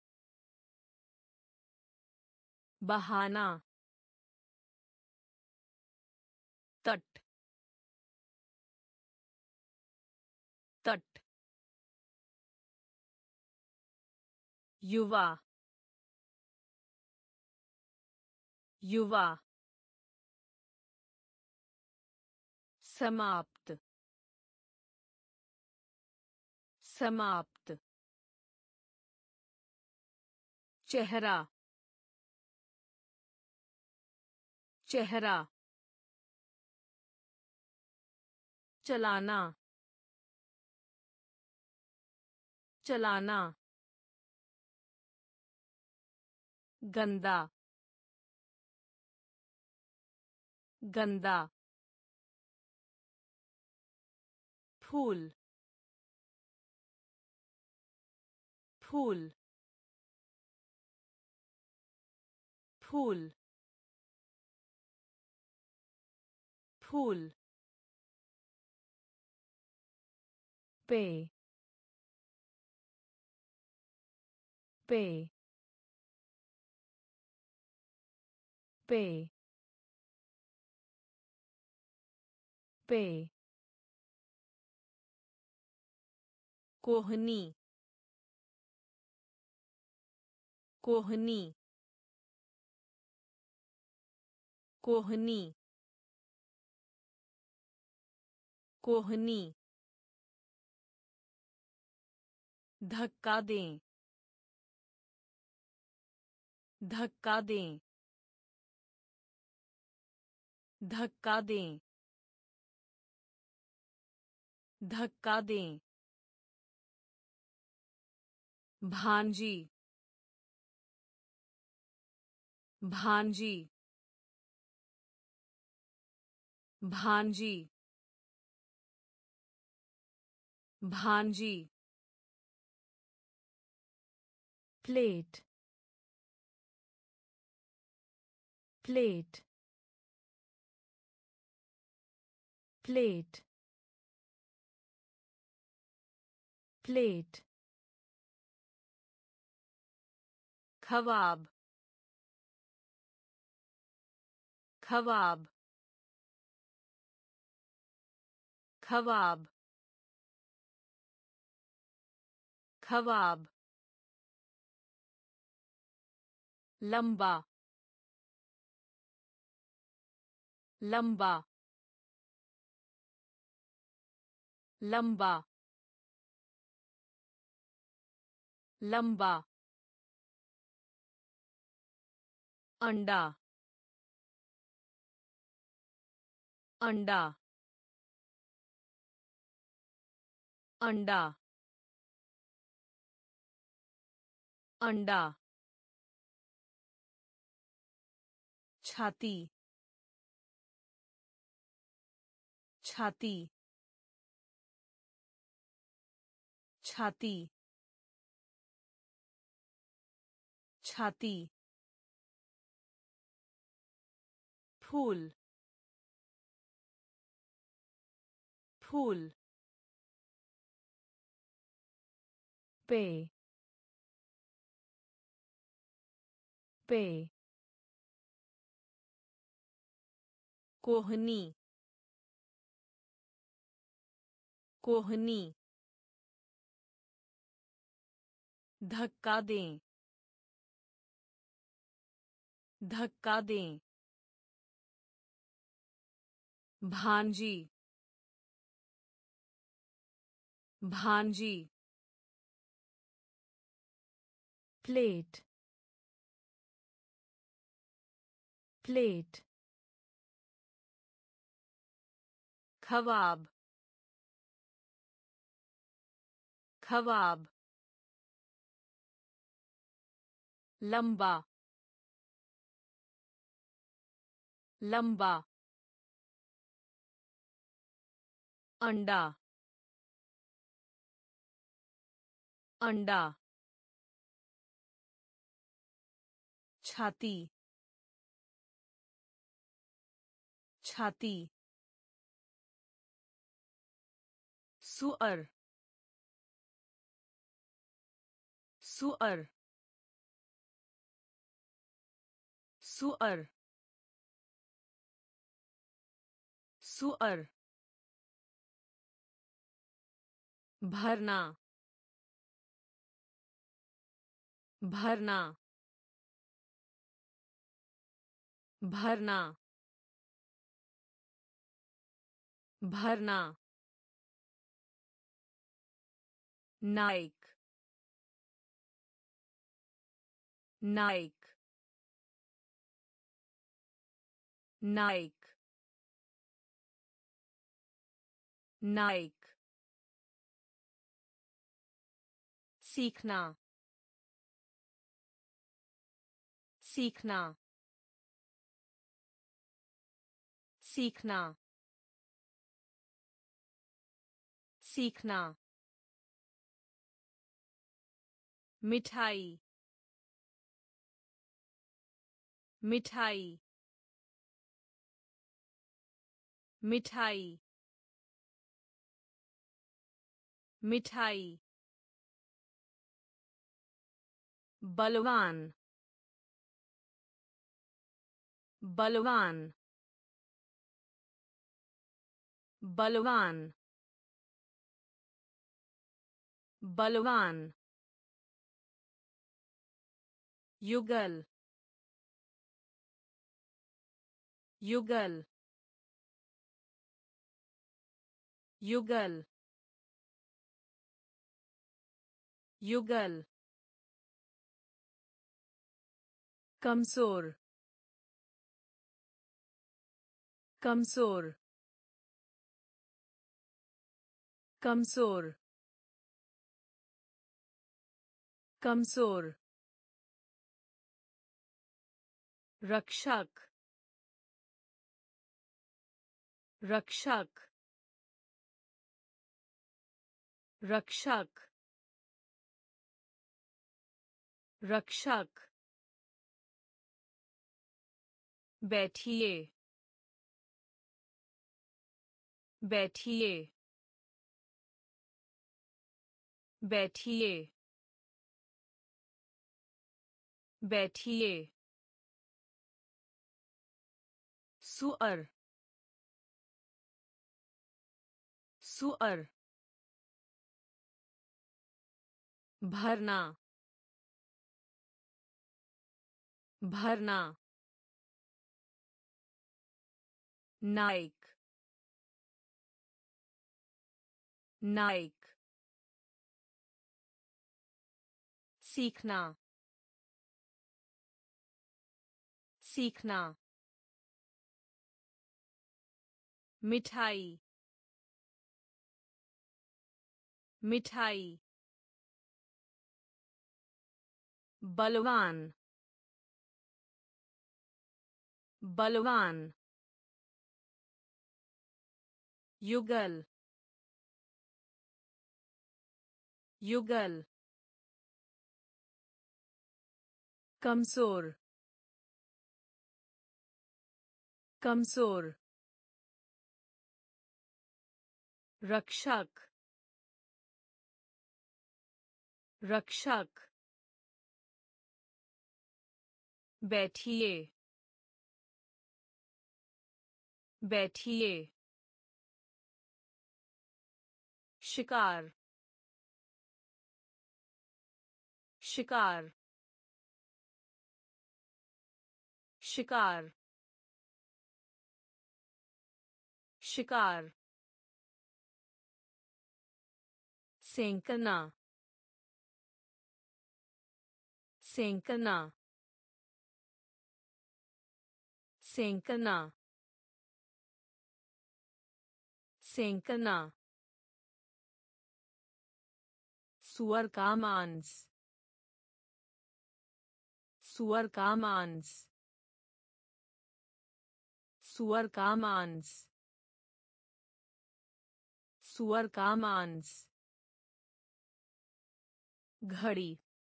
बहाना तट तट युवा युवा समाप्त समाप्त चेहरा चेहरा चलाना चलाना गंदा गंदा फूल फूल फूल फूल पे पे पे पे कोहनी कोहनी कोहनी कोहनी धक्का दें धक्का दें धक्का दें धक्का दें भांजी भांजी भांजी भांजी प्लेट प्लेट प्लेट प्लेट ख्वाब ख्वाब ख्वाब ख्वाब लंबा लंबा लंबा लंबा अंडा अंडा अंडा अंडा छाती छाती छाती छाती फूल फूल पे पे कोहनी कोहनी धक्का दें धक्का दें भांजी भांजी प्लेट प्लेट ख्वाब ख्वाब लंबा लंबा अंडा अंडा छाती छाती सुअर सुअर सुअर सुअर भरना भरना भरना भरना नाइक नाइक नाइक नाइक सीखना सीखना सीखना सीखना मिठाई मिठाई मिठाई मिठाई बलवान बलवान बलवान बलवान युगल युगल युगल युगल कमजोर कमजोर कमजोर कमजोर रक्षक रक्षक रक्षक रक्षक बैठिए बैठिए बैठिए बैठिए सुअर सुअर भरना भरना नाइक नाइक सीखना सीखना मिठाई मिठाई बलवान बलवान युगल युगल कमजोर कमजोर रक्षक रक्षक बैठिए बैठिए शिकार शिकार शिकार शिकार सेंकना सेंकना सेंकना सेंकना सुअर का मांस सुअर का मांस सुअर का मांस सुअर का मांस घड़ी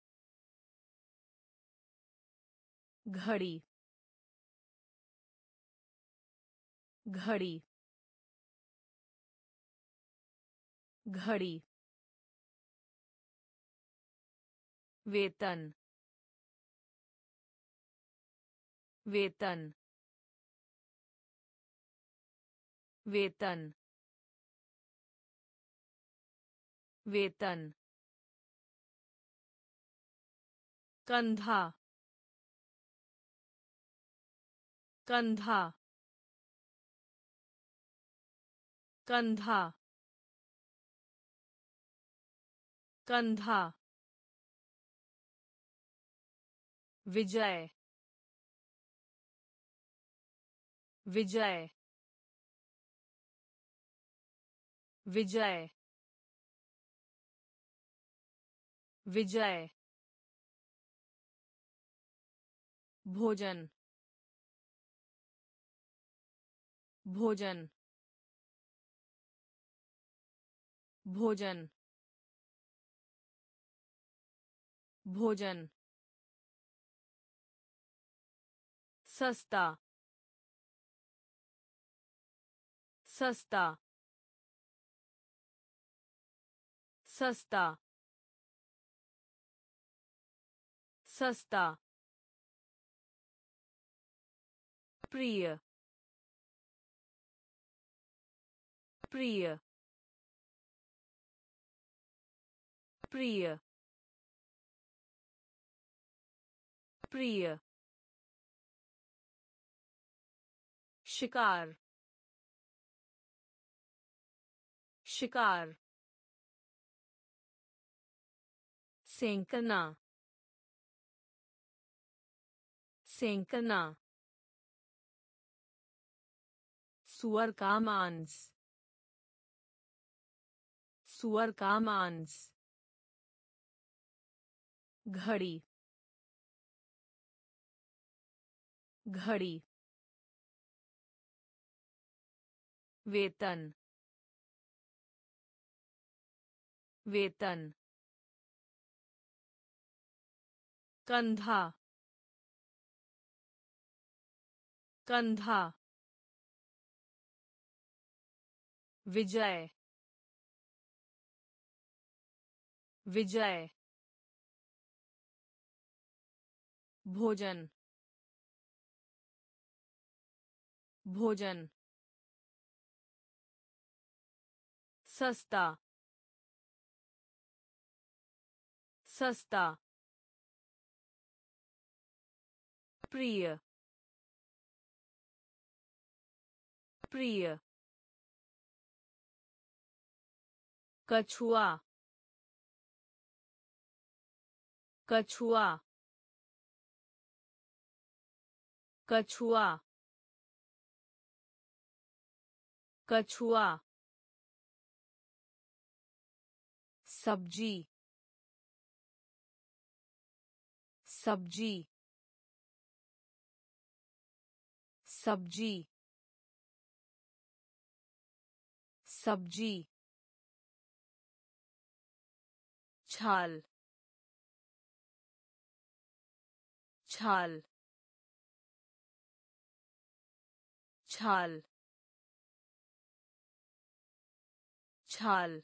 घड़ी घड़ी घड़ी वेतन वेतन वेतन वेतन कंधा कंधा कंधा कंधा विजय विजय विजय विजय भोजन भोजन भोजन भोजन सस्ता सस्ता सस्ता सस्ता प्रिय प्रिय प्रिय प्रिय शिकार शिकार सेंकना सेंकना सुअर का मांस सुअर का मांस घड़ी घड़ी वेतन वेतन कंधा कंधा विजय विजय भोजन भोजन सस्ता सस्ता प्रिय प्रिय कछुआ कछुआ कछुआ कछुआ सब्जी सब्जी सब्जी सब्जी छाल छाल छाल छाल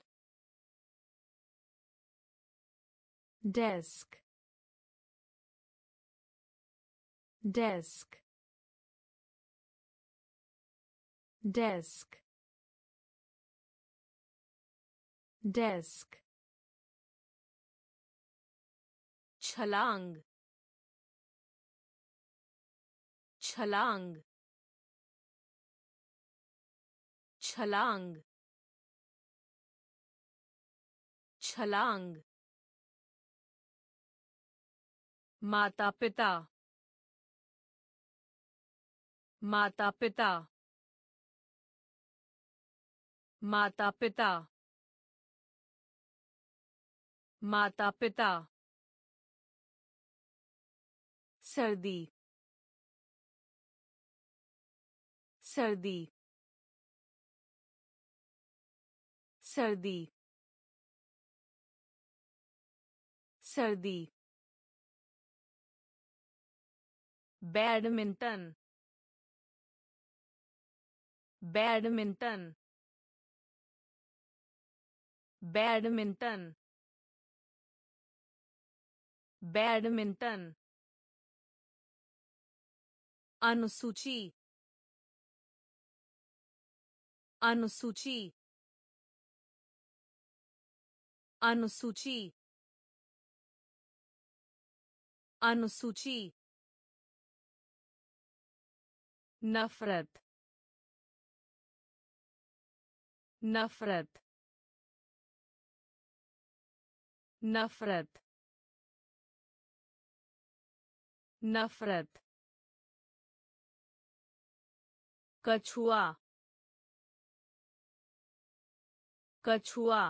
डेस्क डेस्क डेस्क डेस्क छलांग छलांग छलांग छलांग माता पिता माता पिता माता पिता माता पिता सर्दी सर्दी सर्दी सर्दी बैडमिंटन बैडमिंटन बैडमिंटन बैडमिंटन अनुसूची अनुसूची अनुसूची अनुसूची नफरत नफरत नफरत नफरत कछुआ कछुआ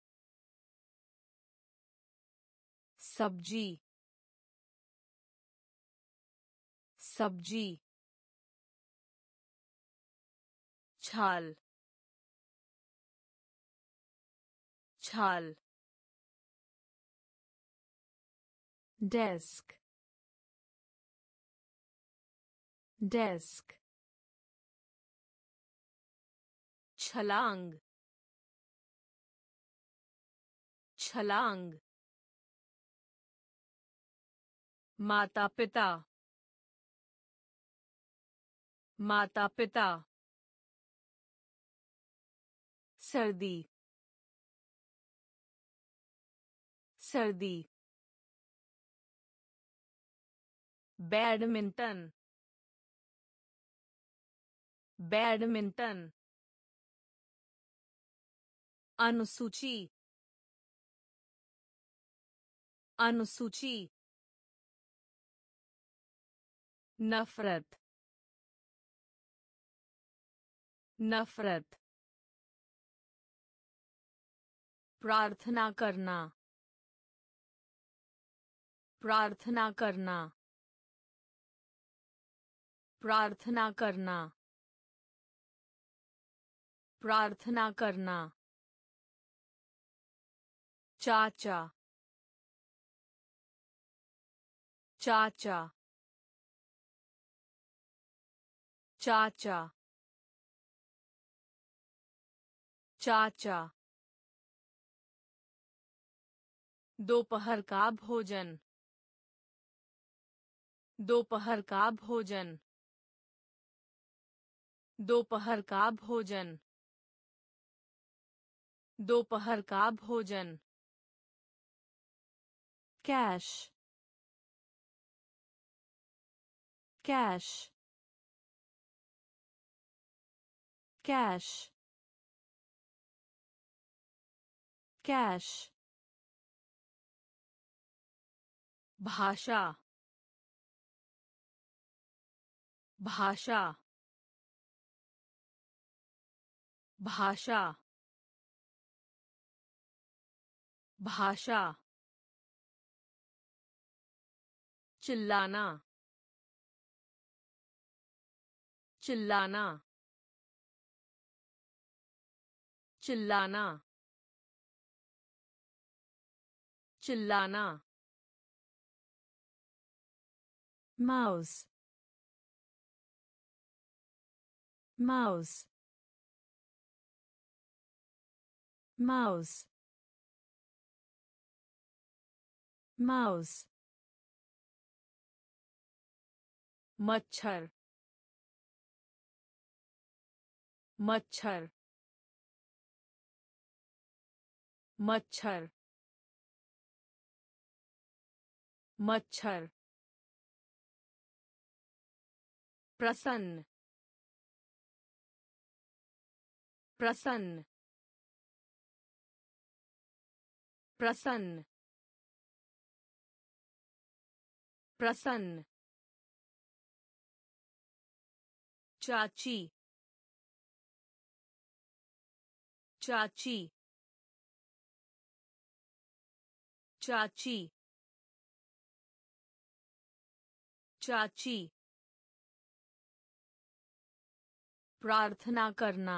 सब्जी सब्जी छाल छाल डेस्क डेस्क छलांग छलांग माता पिता माता पिता सर्दी सर्दी बैडमिंटन बैडमिंटन अनुसूची अनुसूची नफरत नफरत प्रार्थना करना प्रार्थना करना प्रार्थना करना प्रार्थना करना चाचा चाचा चाचा चाचा दोपहर का भोजन दोपहर का भोजन दोपहर का भोजन दोपहर का भोजन कैश कैश कैश कैश भाषा भाषा भाषा भाषा चिल्लाना चिल्लाना चिल्लाना चिल्लाना माउस माउस माउस माउस मच्छर मच्छर मच्छर मच्छर प्रसन्न प्रसन्न प्रसन्न प्रसन्न चाची चाची चाची चाची प्रार्थना करना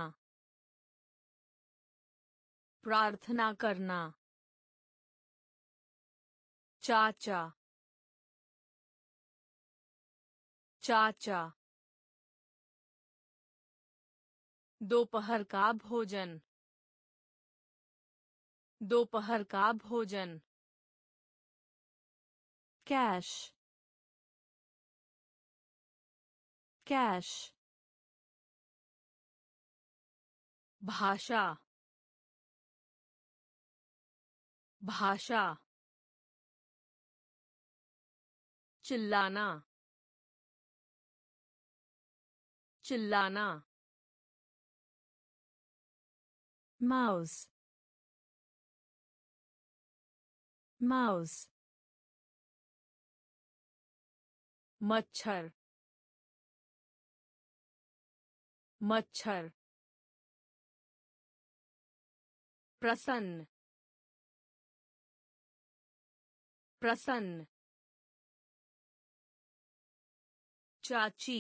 प्रार्थना करना चाचा चाचा दोपहर का भोजन दोपहर का भोजन। कैश, कैश, भाषा, भाषा। चिल्लाना, चिल्लाना। mouse, mouse, मच्छर, मच्छर। प्रसन्न, प्रसन्न। चाची,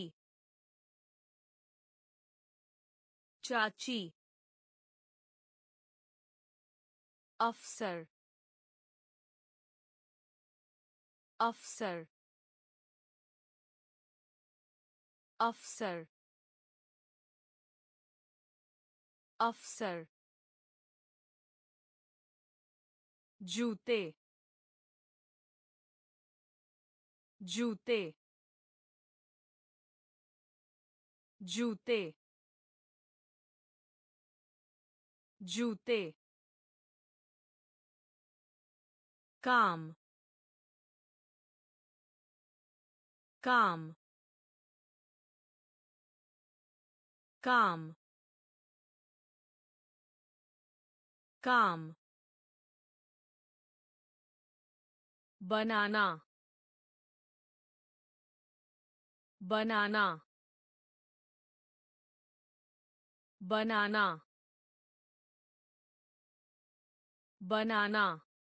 चाची। अफसर, अफसर, अफसर, अफसर। जूते, जूते, जूते, जूते। काम, काम, काम, काम। बनाना, बनाना, बनाना, बनाना।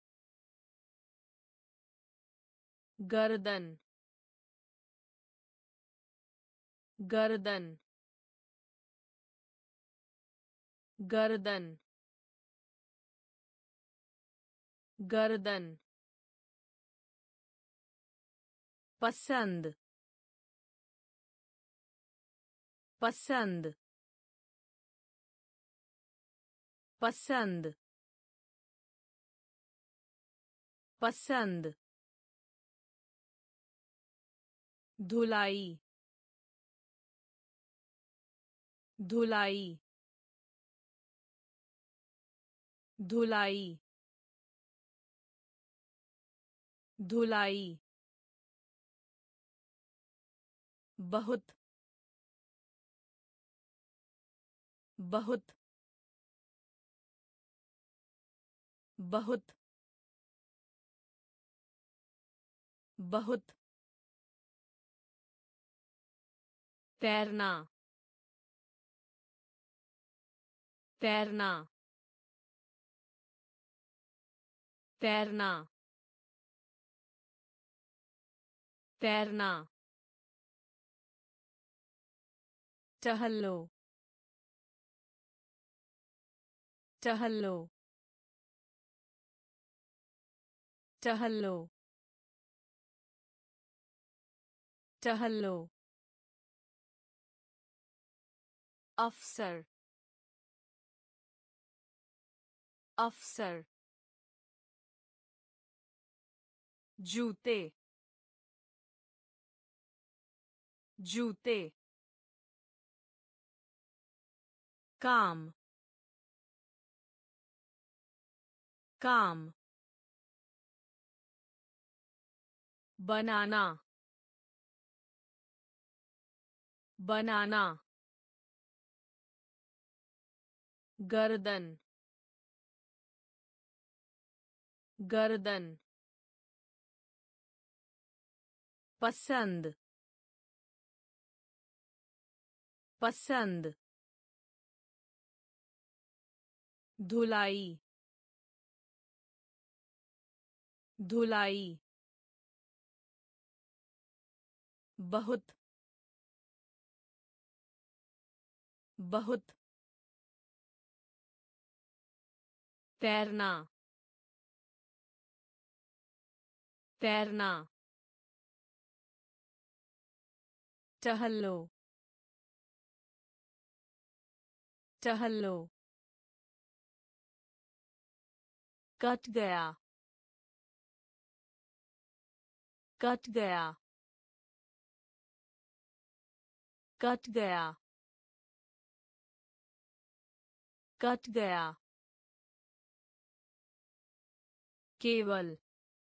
गर्दन, गर्दन, गर्दन, गर्दन। पसंद, पसंद, पसंद, पसंद। धुलाई, धुलाई, धुलाई, धुलाई। बहुत, बहुत, बहुत, बहुत। तैरना, तैरना, तैरना, तैरना। टहल लो, टहल लो, टहल लो, टहल लो। अफसर, अफसर। जूते, जूते। काम, काम। बनाना, बनाना। गर्दन, गर्दन। पसंद, पसंद। धुलाई, धुलाई। बहुत, बहुत। तैरना, तैरना। टहल लो, टहल लो। कट गया कट गया कट गया कट गया केवल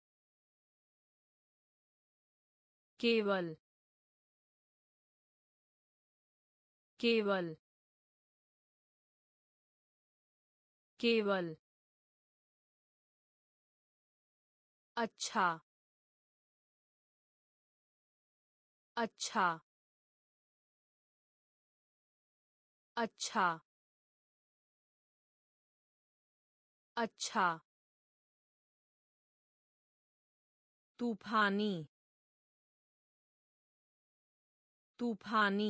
केवल केवल केवल अच्छा अच्छा अच्छा अच्छा तूफानी तूफानी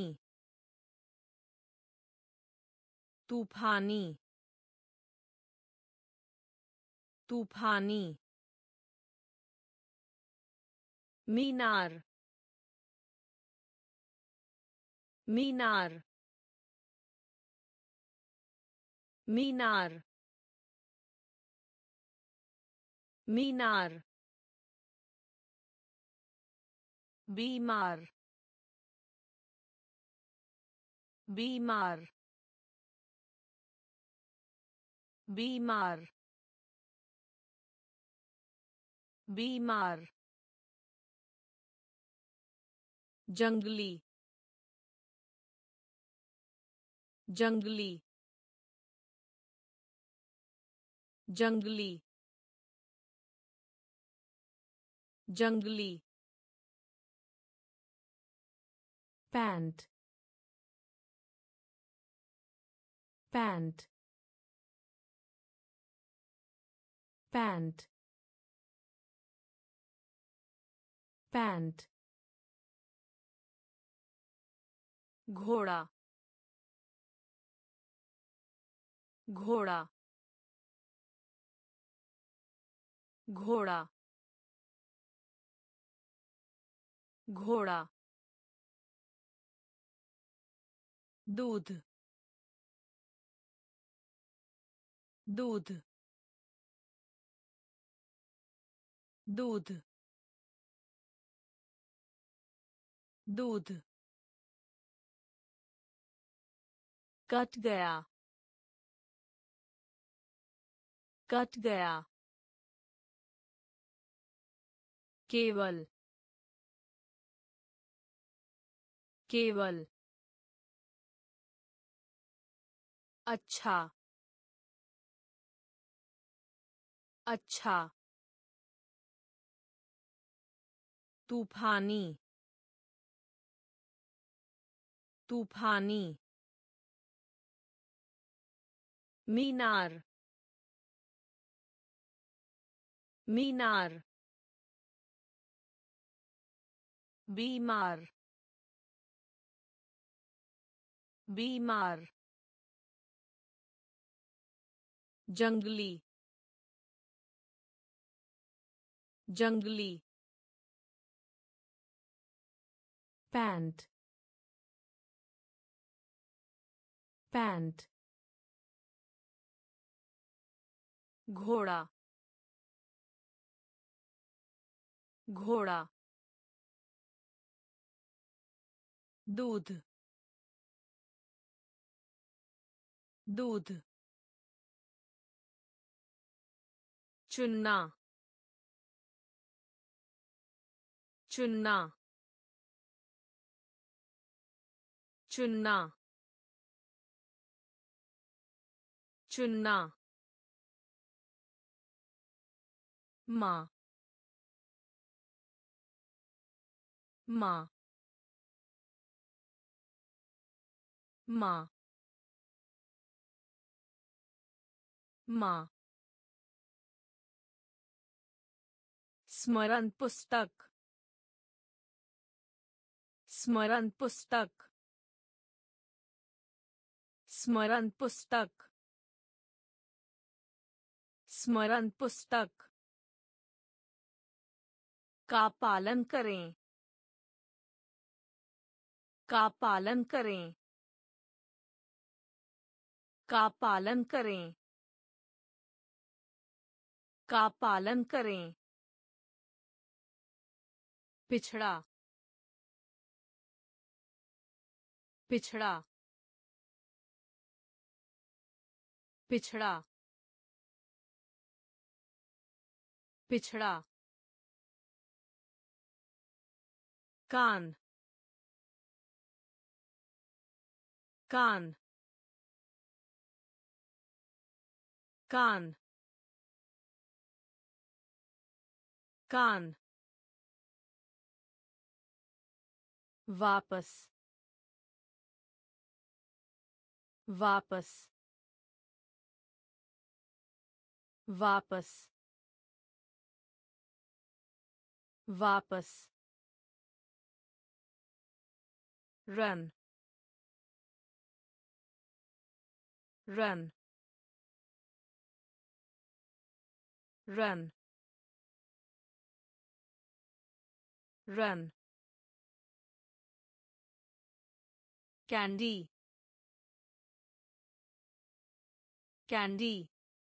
तूफानी तूफानी मीनार मीनार मीनार मीनार बीमार बीमार बीमार बीमार जंगली जंगली जंगली जंगली पैंट पैंट पैंट पैंट घोड़ा घोड़ा घोड़ा घोड़ा दूध दूध दूध दूध कट गया कट गया केवल केवल अच्छा अच्छा तूफानी तूफानी मीनार मीनार बीमार बीमार जंगली जंगली पैंट पैंट घोड़ा घोड़ा दूध दूध चुनना चुनना चुनना चुनना माँ माँ माँ माँ स्मरण पुस्तक स्मरण पुस्तक स्मरण पुस्तक स्मरण पुस्तक का पालन करें का पालन करें का पालन करें का पालन करें, पिछड़ा, पिछड़ा, पिछड़ा, पिछड़ा, कान, कान, कान, कान, वापस, वापस, वापस, वापस, run, run, run, run, candy, candy,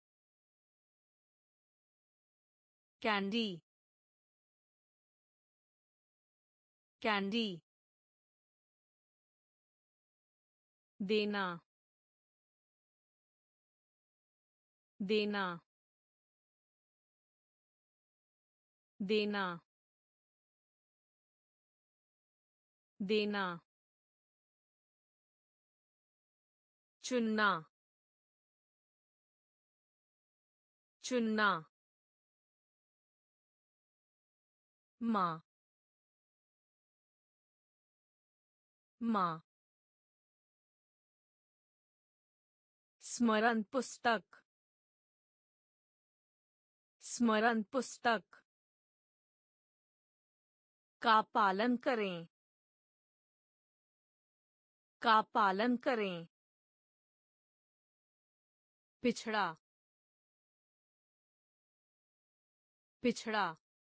candy, candy, देना, देना, देना, देना, चुनना, चुनना, माँ, माँ, स्मरण पुस्तक, स्मरण पुस्तक, का पालन करें, का पालन करें, पिछड़ा, पिछड़ा,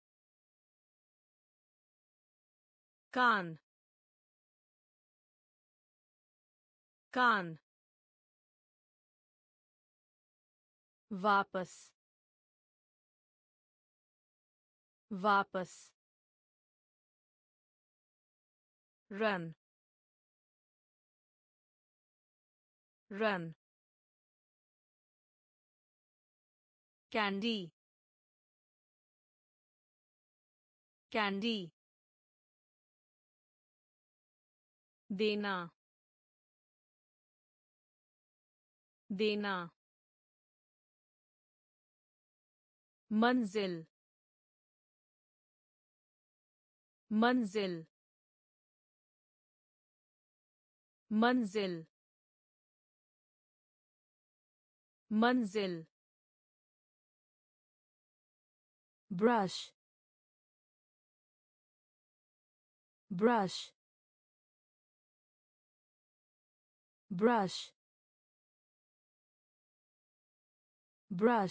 कान, कान, वापस, वापस, रन, रन, कैंडी, कैंडी, देना, देना, मंजिल, मंजिल, मंजिल, मंजिल, ब्रश, ब्रश, ब्रश, ब्रश,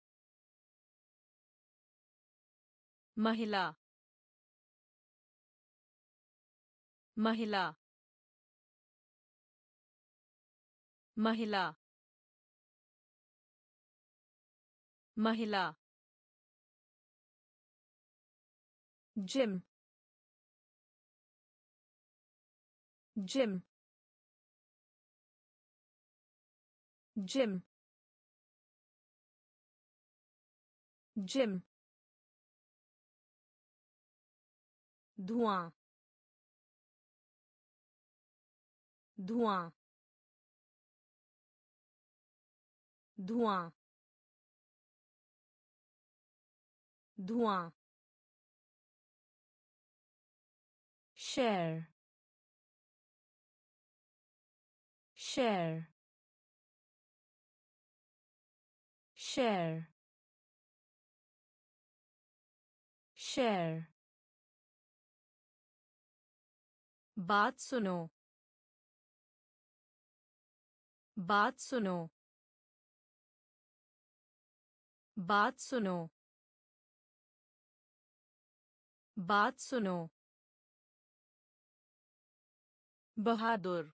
महिला, महिला, महिला, महिला, जिम, जिम, जिम, जिम, धुआं, धुआं, धुआं, धुआं, share, share, share, share, बात सुनो, बात सुनो, बात सुनो, बात सुनो, बहादुर,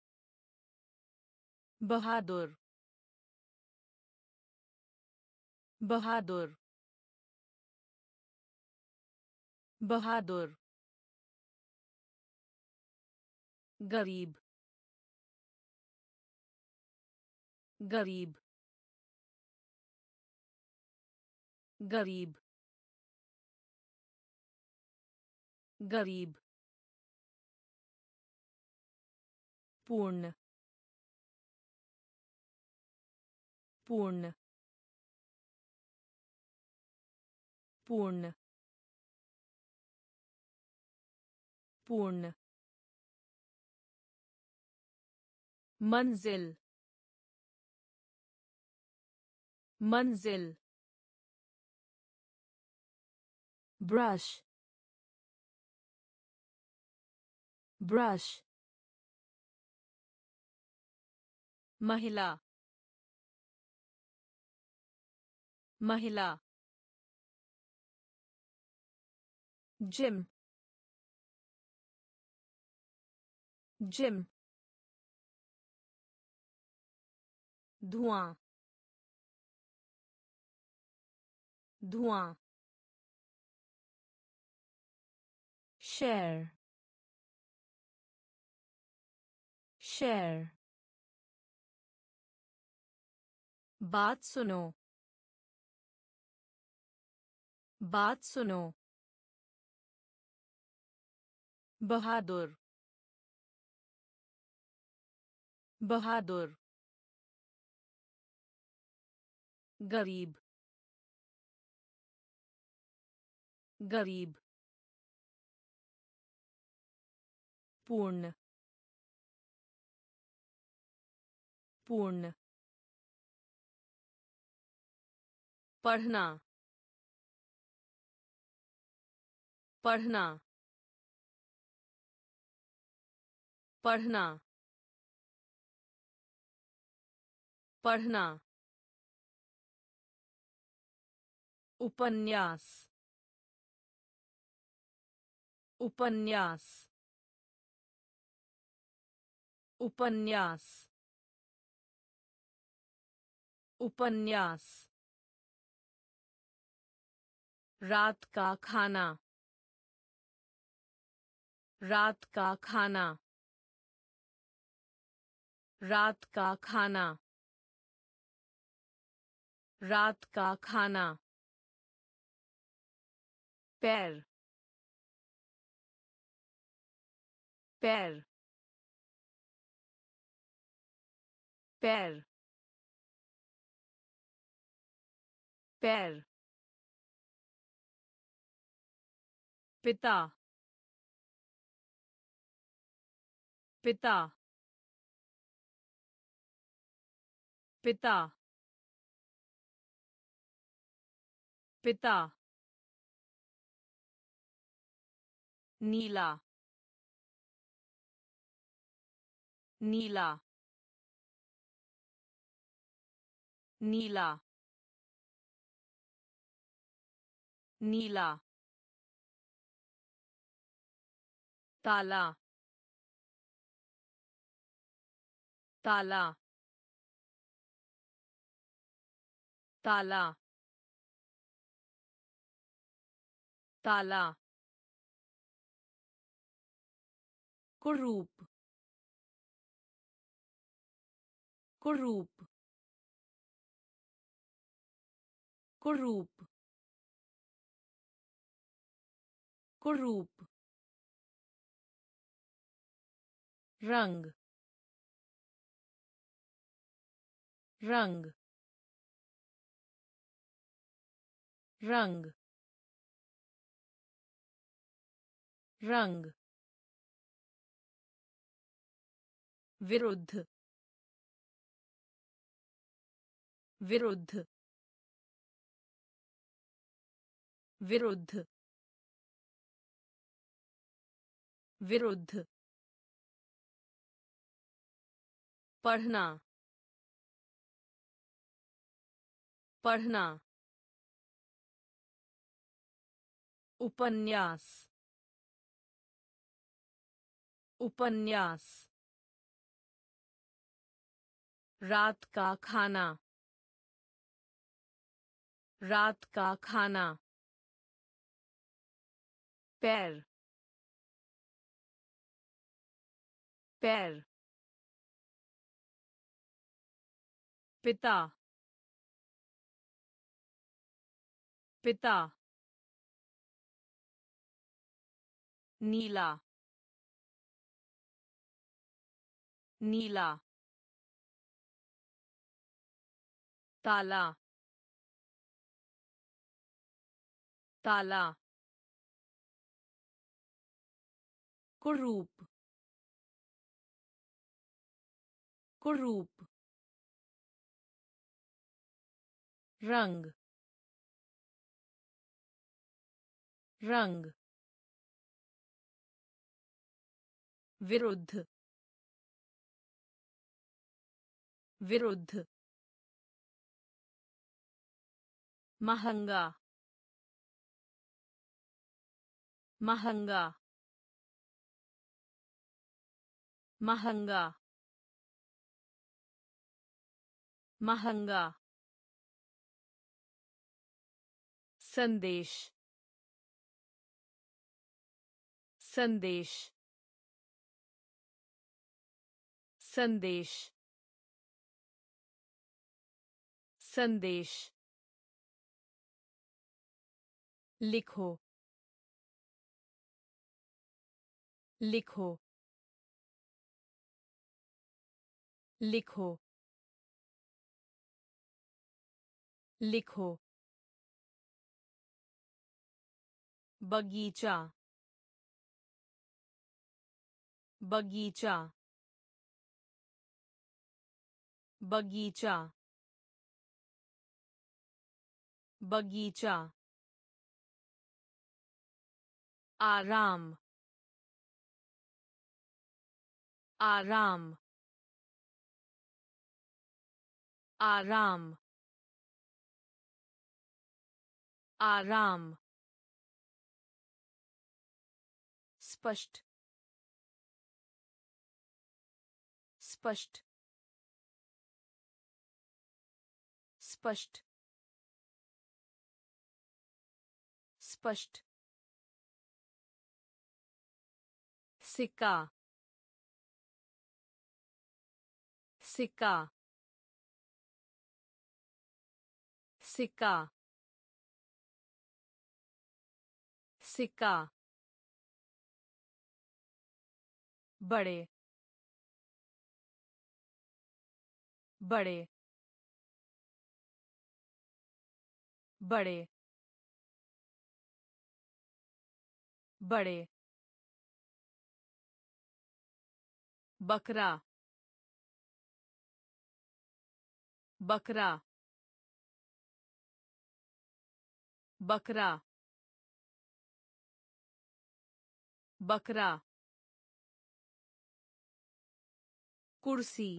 बहादुर, बहादुर बहादुर गरीब गरीब गरीब गरीब पूर्ण पूर्ण पूर्ण पूर्ण मंजिल मंजिल brush brush महिला महिला जिम जिम धुआं धुआं share share बात सुनो बात सुनो बहादुर बहादुर गरीब गरीब पूर्ण पूर्ण पढ़ना पढ़ना पढ़ना पढ़ना उपन्यास उपन्यास उपन्यास उपन्यास रात का खाना रात का खाना रात का खाना रात का खाना पैर पैर पैर पैर पिता पिता पिता पिता नीला नीला नीला नीला ताला ताला ताला ताला कुरूप कुरूप कुरूप कुरूप रंग रंग रंग रंग विरुद्ध विरुद्ध विरुद्ध विरुद्ध पढ़ना पढ़ना उपन्यास उपन्यास रात का खाना रात का खाना पैर पैर पिता पिता नीला नीला ताला ताला कुरूप कुरूप रंग रंग विरुद्ध विरुद्ध महंगा महंगा महंगा महंगा संदेश संदेश संदेश संदेश लिखो लिखो लिखो लिखो बगीचा बगीचा बगीचा बगीचा आराम आराम आराम आराम स्पष्ट स्पष्ट स्पष्ट स्पष्ट सिक्का सिक्का सिक्का सिक्का बड़े बड़े बड़े बड़े बकरा बकरा बकरा बकरा कुर्सी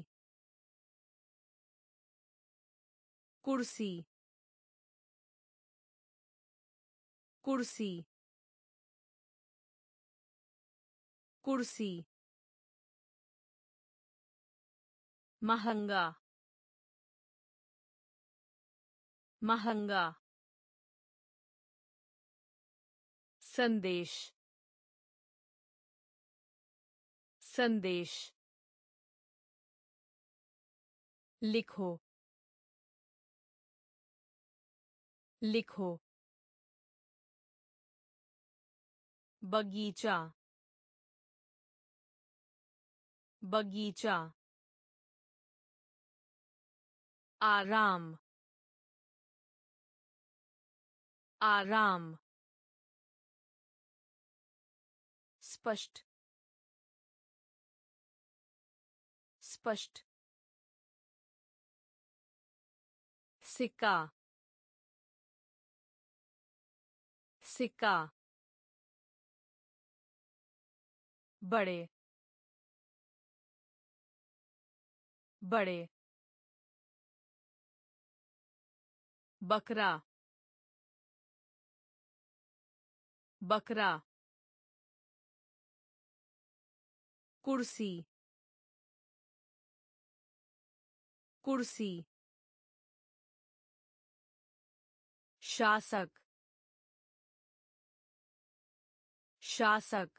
कुर्सी कुर्सी कुर्सी महंगा महंगा संदेश संदेश लिखो लिखो बगीचा बगीचा आराम आराम स्पष्ट स्पष्ट सिक्का सिक्का बड़े बड़े बकरा बकरा कुर्सी कुर्सी शासक शासक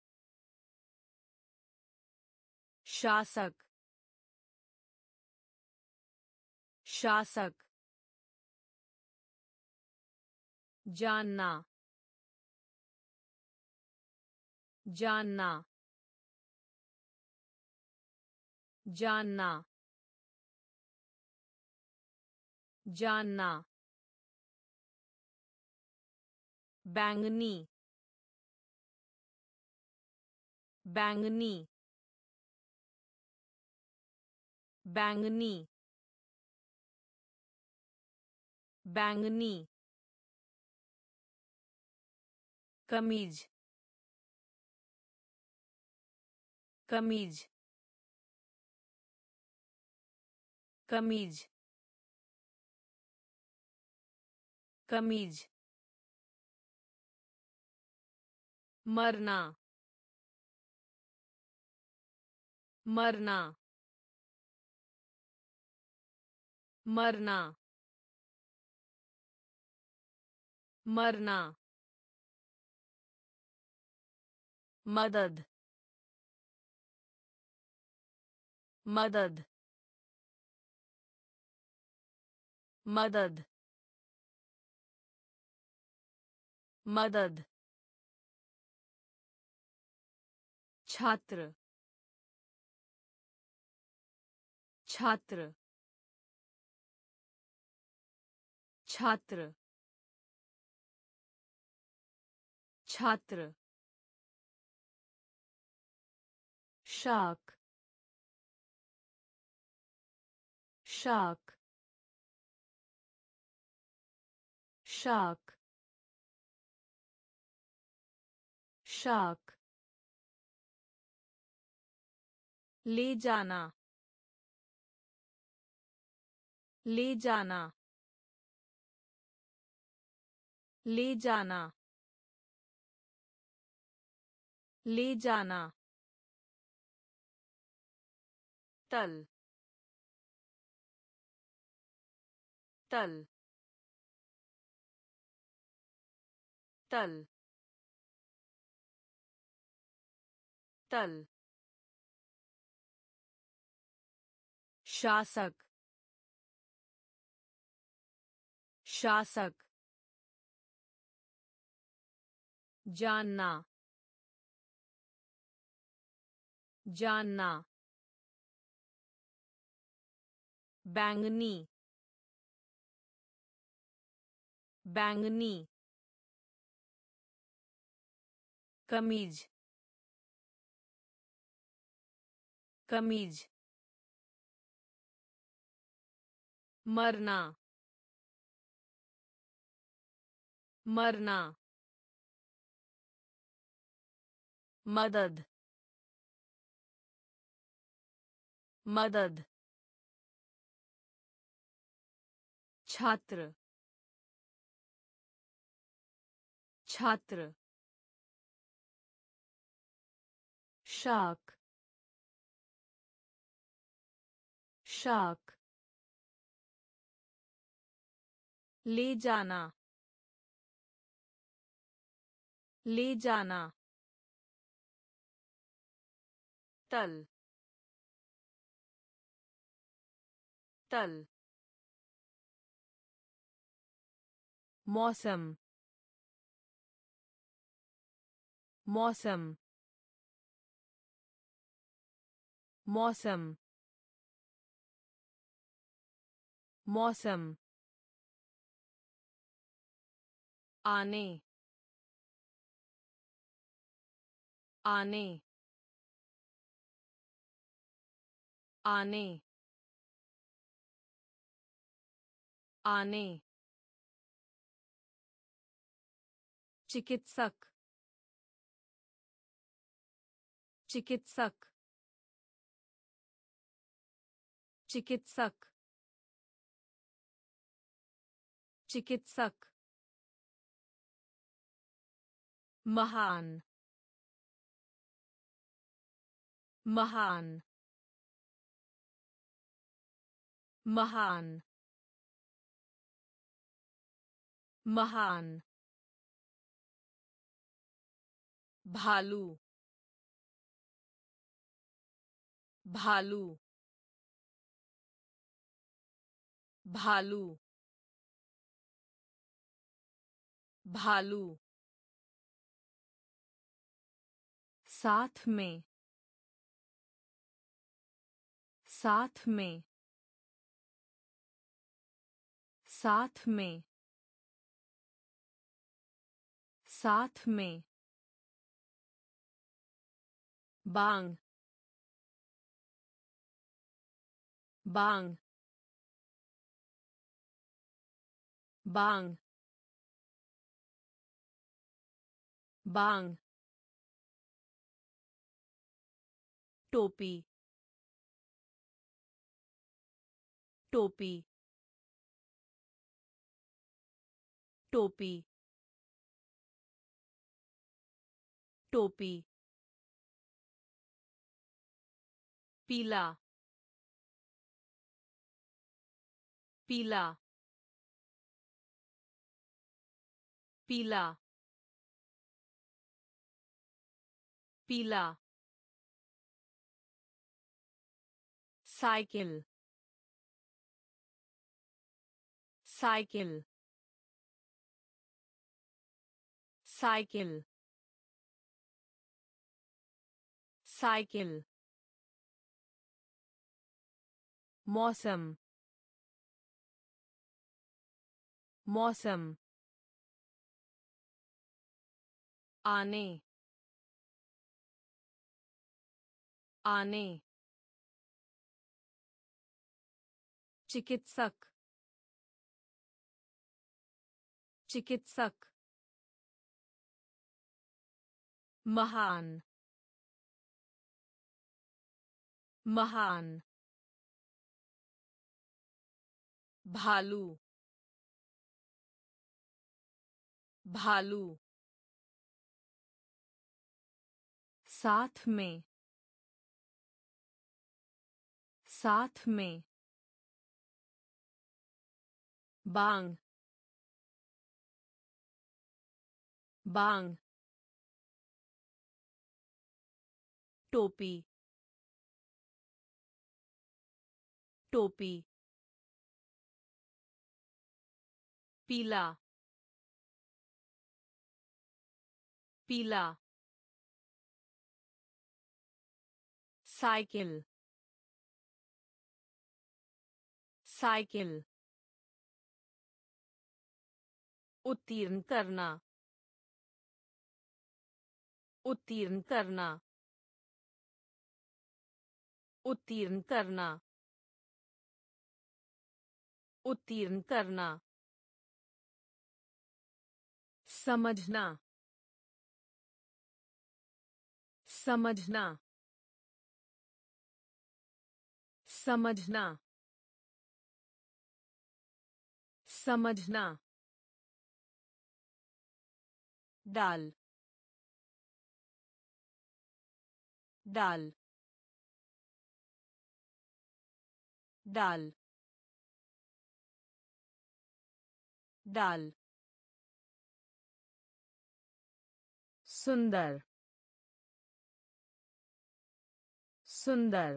शासक शासक जानना जानना जानना जानना बैंगनी बैंगनी बैंगनी बैंगनी कमीज कमीज कमीज कमीज मरना मरना मरना मरना मदद मदद मदद मदद छात्र छात्र छात्र छात्र shark shark shark shark ले जाना ले जाना ले जाना ले जाना तल तल तल तल शासक शासक जानना जानना बैंगनी बैंगनी कमीज कमीज मरना मरना मदद मदद छात्र छात्र shark shark ले जाना ले जाना तल तल मौसम मौसम मौसम मौसम आने आने आने आने चिकित्सक चिकित्सक चिकित्सक चिकित्सक महान महान महान महान भालू भालू भालू भालू साथ में साथ में साथ में साथ में बांग बांग बांग बांग टोपी टोपी टोपी टोपी पीला पीला पीला पीला साइकिल साइकिल साइकिल साइकिल मौसम मौसम आने आने चिकित्सक चिकित्सक महान महान भालू भालू साथ में साथ में बांग बांग टोपी टोपी पीला पीला साइकिल साइकिल उत्तीर्ण करना उत्तीर्ण करना उत्तीर्ण करना उत्तीर्ण करना समझना समझना समझना समझना डाल डाल डाल डाल सुंदर सुंदर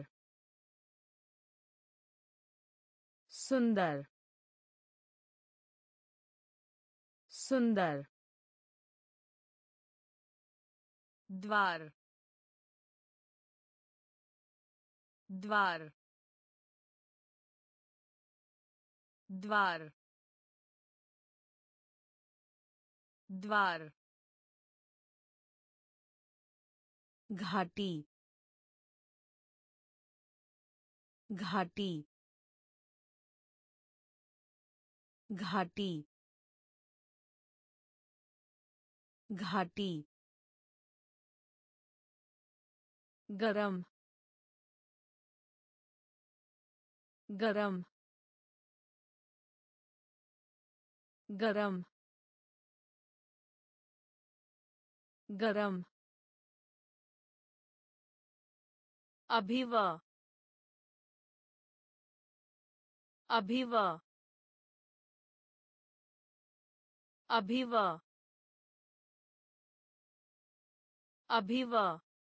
सुंदर सुंदर द्वार द्वार द्वार द्वार घाटी घाटी घाटी घाटी गरम गरम गरम गरम अभिवा अभिवा अभिवा अभिवा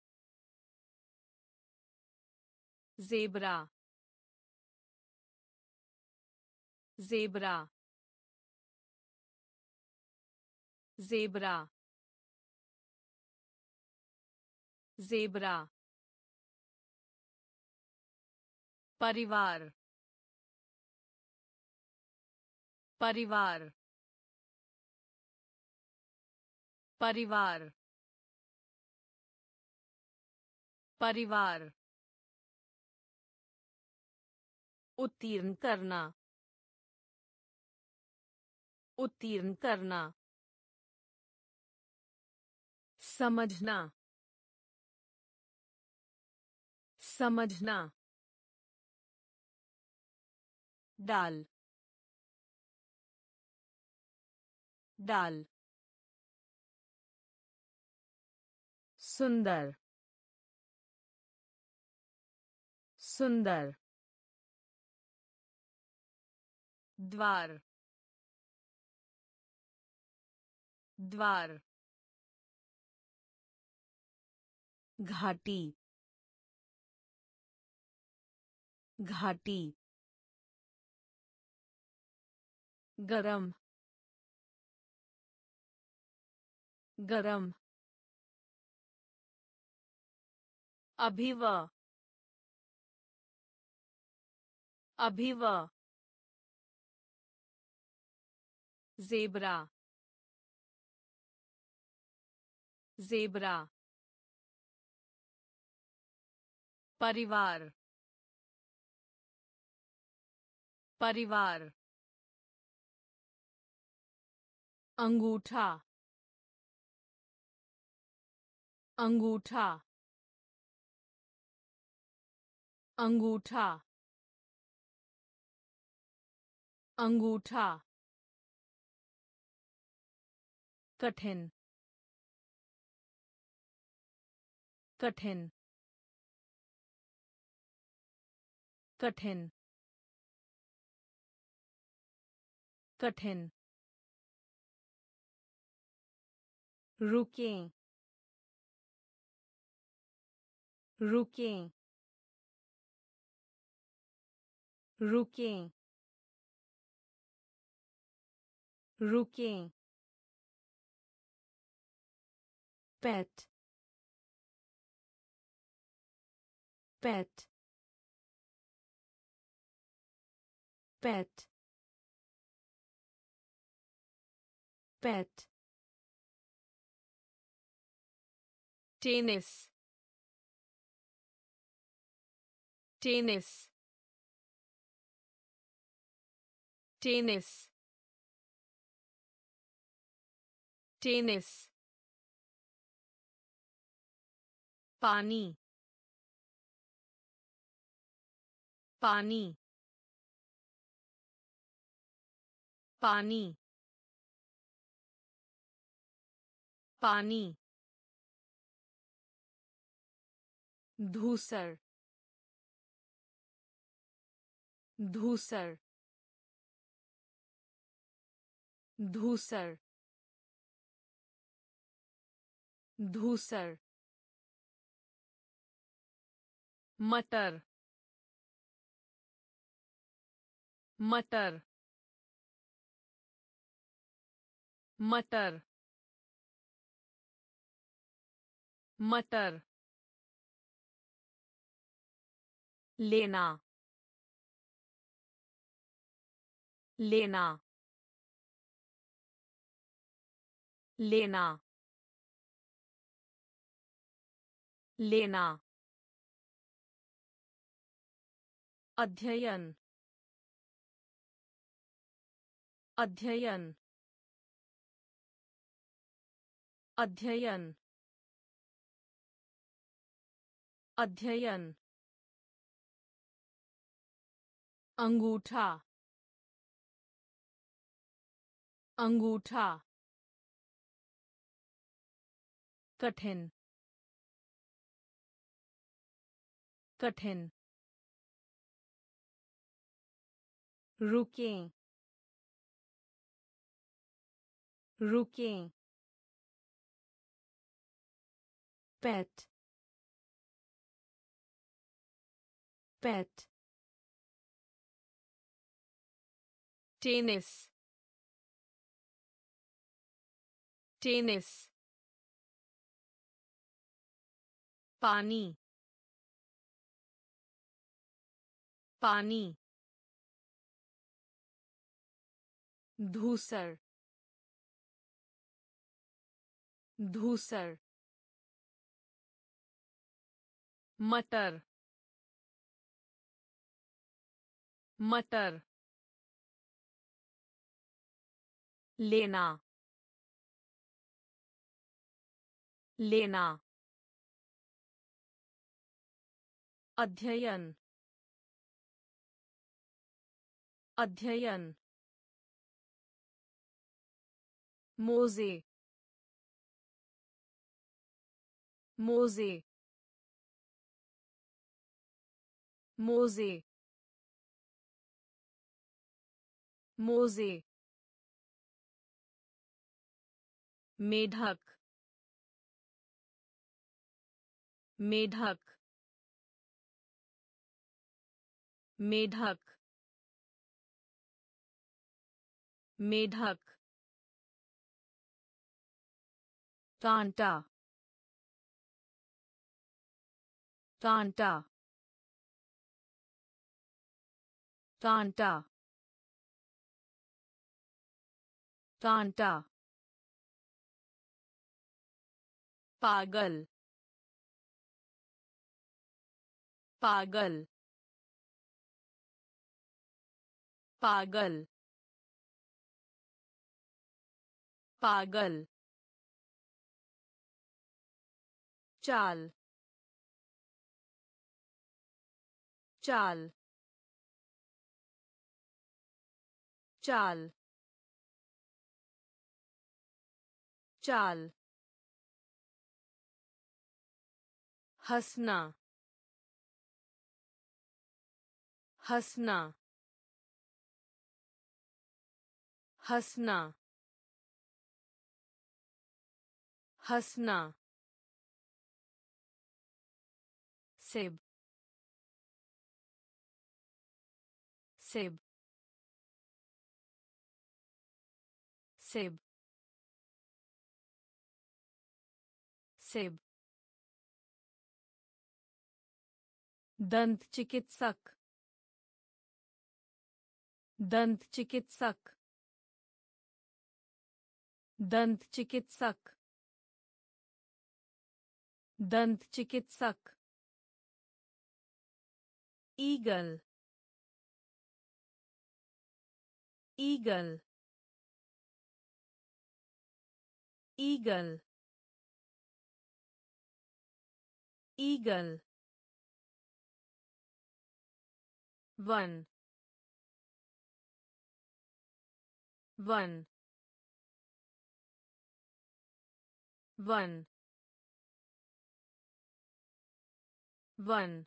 ज़ेब्रा ज़ेब्रा ज़ेब्रा ज़ेब्रा परिवार परिवार परिवार परिवार उत्तीर्ण करना उत्तीर्ण करना समझना समझना डाल डाल सुंदर सुंदर द्वार द्वार घाटी घाटी गरम गरम अभिवा अभिवा ज़ेब्रा ज़ेब्रा परिवार परिवार अंगूठा अंगूठा अंगूठा अंगूठा कठिन कठिन कठिन कठिन रुकें रुकें रुकें रुकें पेट पेट पेट पेट टेनिस टेनिस टेनिस टेनिस पानी पानी पानी पानी धूसर धूसर धूसर धूसर मटर मटर मटर मटर लेना लेना लेना लेना अध्ययन अध्ययन अध्ययन अध्ययन अंगूठा अंगूठा कठिन कठिन रुकें रुकें pet pet टेनिस टेनिस पानी पानी धूसर धूसर मटर मटर लेना लेना अध्ययन अध्ययन मोजे मोजे मोजे मोजे मेढक मेढक मेढक मेढक कांटा कांटा कांटा कांटा पागल पागल पागल पागल चाल चाल चाल चाल हंसना हंसना हंसना हंसना सेब सेब सेब सेब दंत चिकित्सक दंत चिकित्सक दंत चिकित्सक दंत चिकित्सक ईगल ईगल ईगल ईगल वन वन वन वन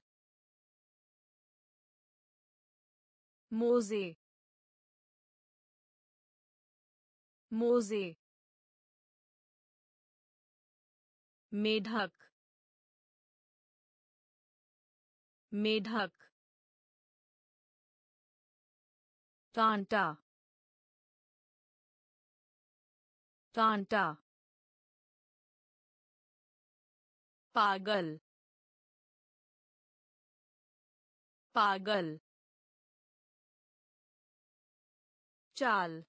मोजे मोजे मेढक मेढक कांटा कांटा पागल पागल चाल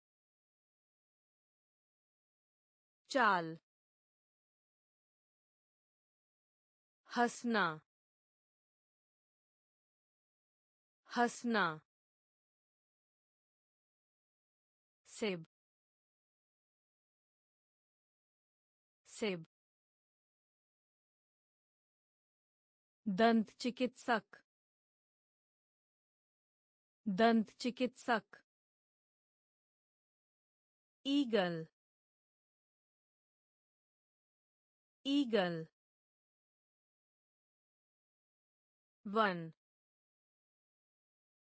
चाल हंसना हंसना सेब सेब दंत चिकित्सक दंत चिकित्सक ईगल ईगल वन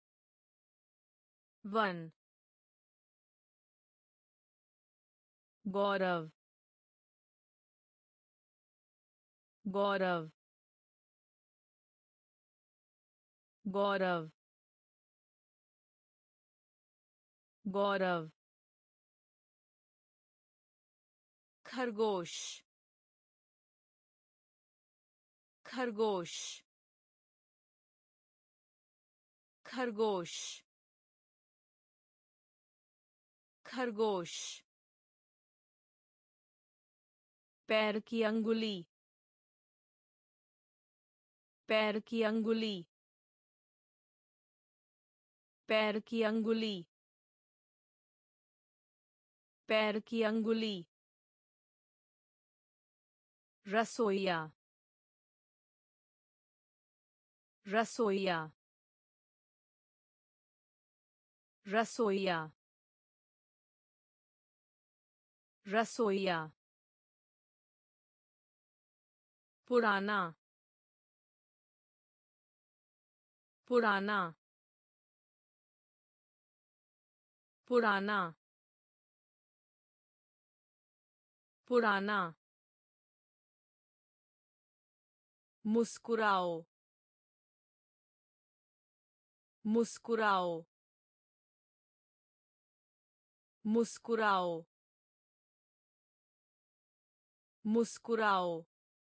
वन गौरव गौरव गौरव गौरव खरगोश खरगोश खरगोश खरगोश पैर की अंगुली पैर की अंगुली पैर की अंगुली पैर की अंगुली रसोइया रसोइया रसोइया रसोइया पुराना पुराना पुराना पुराना मुस्कुराओ मुस्कुराओ मुस्कुराओ मुस्कुराओ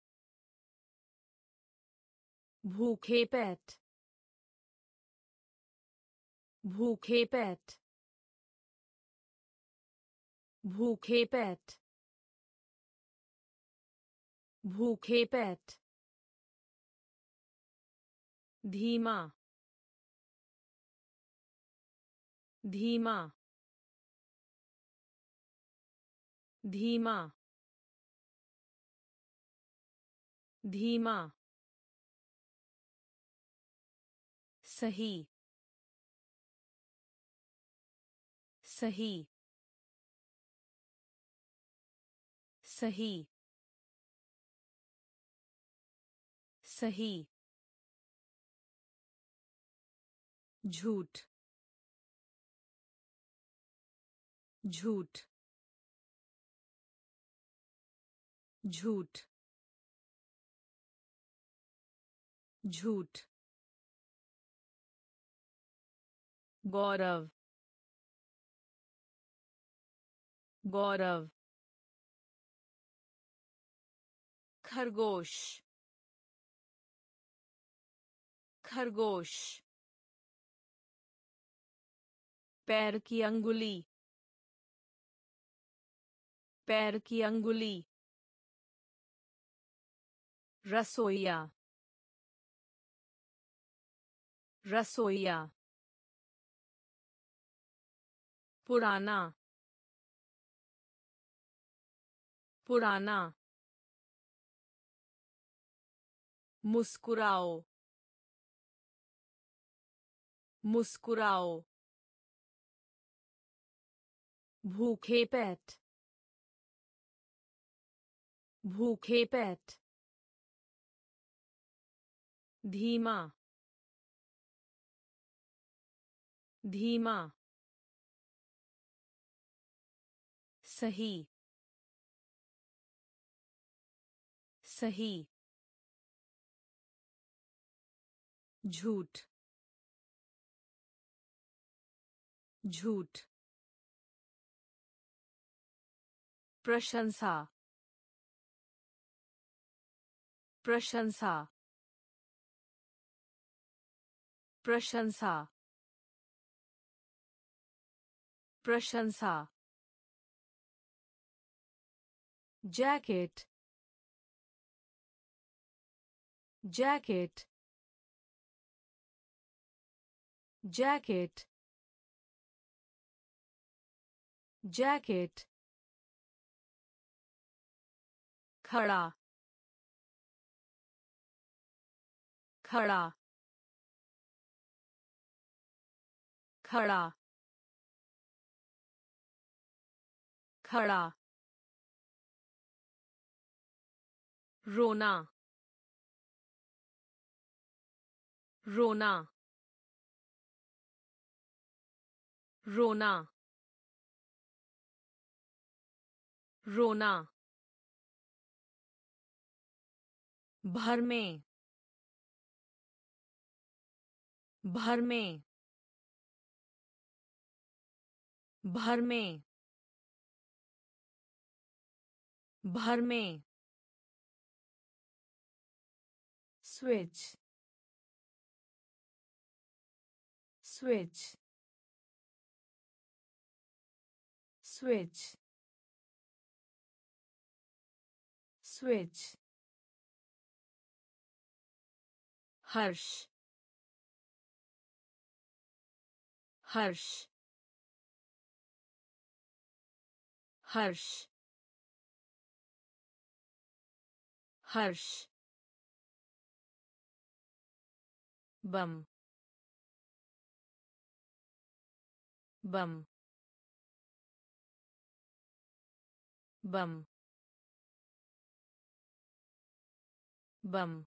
भूखे पेट भूखे पेट भूखे पेट भूखे पेट धीमा धीमा धीमा धीमा सही सही सही सही झूठ झूठ झूठ झूठ गौरव गौरव खरगोश खरगोश पैर की अंगुली पैर की अंगुली रसोइया रसोइया पुराना पुराना मुस्कुराओ मुस्कुराओ भूखे पेट भूखे पेट धीमा धीमा सही सही झूठ झूठ प्रशंसा प्रशंसा प्रशंसा प्रशंसा जैकेट जैकेट जैकेट जैकेट खड़ा खड़ा खड़ा खड़ा रोना रोना रोना रोना भर में भर में भर में भर में switch switch switch switch हर्ष हर्ष हर्ष हर्ष बम बम बम बम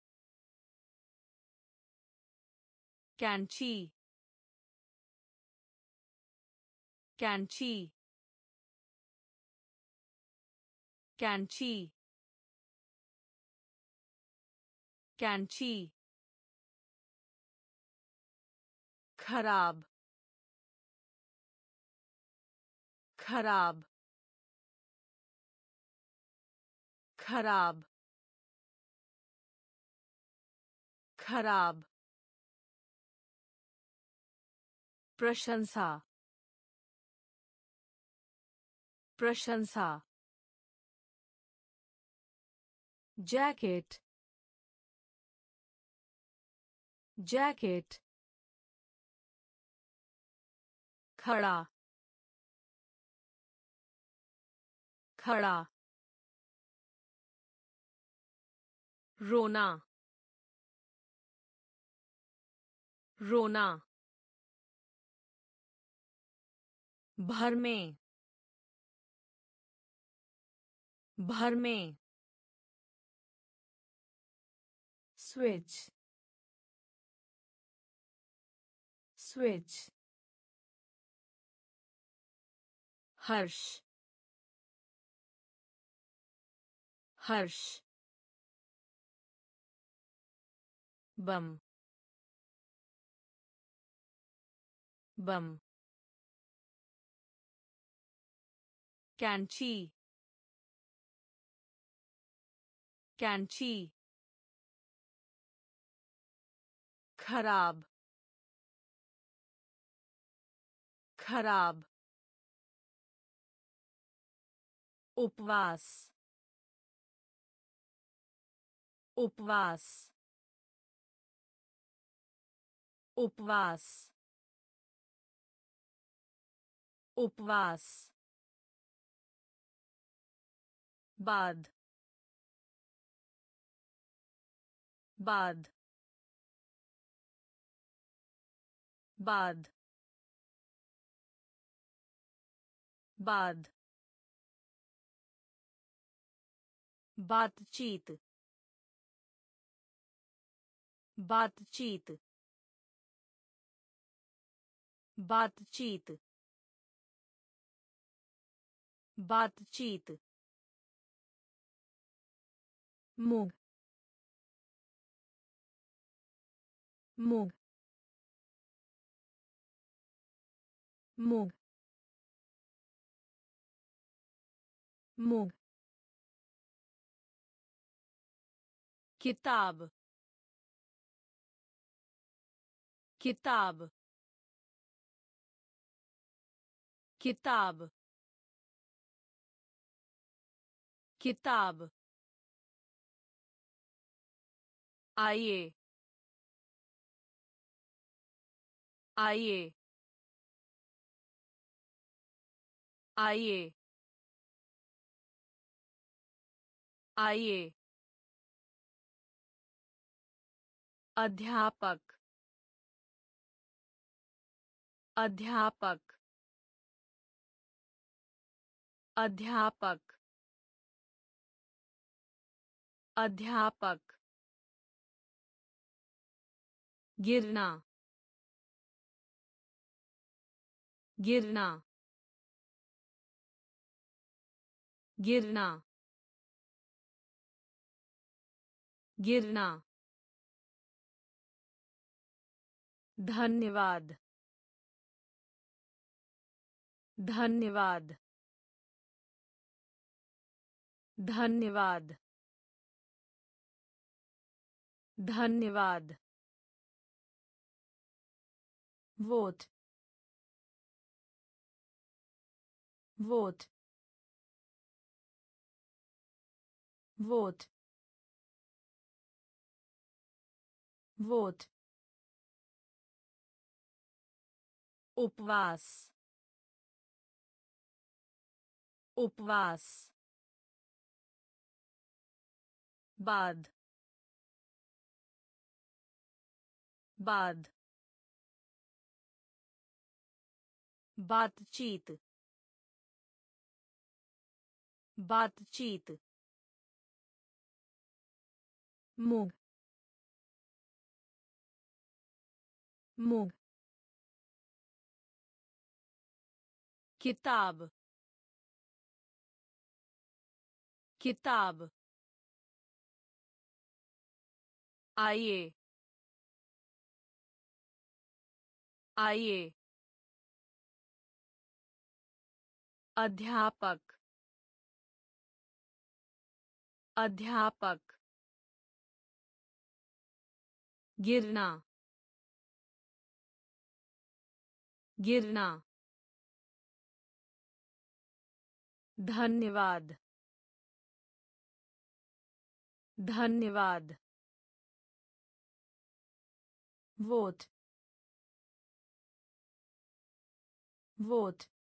कैंची कैंची कैंची कैंची खराब खराब खराब खराब प्रशंसा प्रशंसा जैकेट जैकेट खड़ा खड़ा रोना रोना भर में भर में switch switch हर्ष हर्ष बम बम कैंची कैंची खराब खराब उपवास उपवास उपवास उपवास बाद बाद बाद बाद बातचीत बातचीत बातचीत बातचीत मूग मूग मूग मूग किताब किताब किताब किताब आइए आइए आइए आइए अध्यापक अध्यापक अध्यापक अध्यापक गिरना गिरना गिरना गिरना धन्यवाद धन्यवाद धन्यवाद धन्यवाद वोट वोट वोट वोट उपवास उपवास बाद बाद बातचीत बातचीत मूग मूग किताब किताब आइए आइए अध्यापक अध्यापक गिरना गिरना धन्यवाद धन्यवाद वोट वोट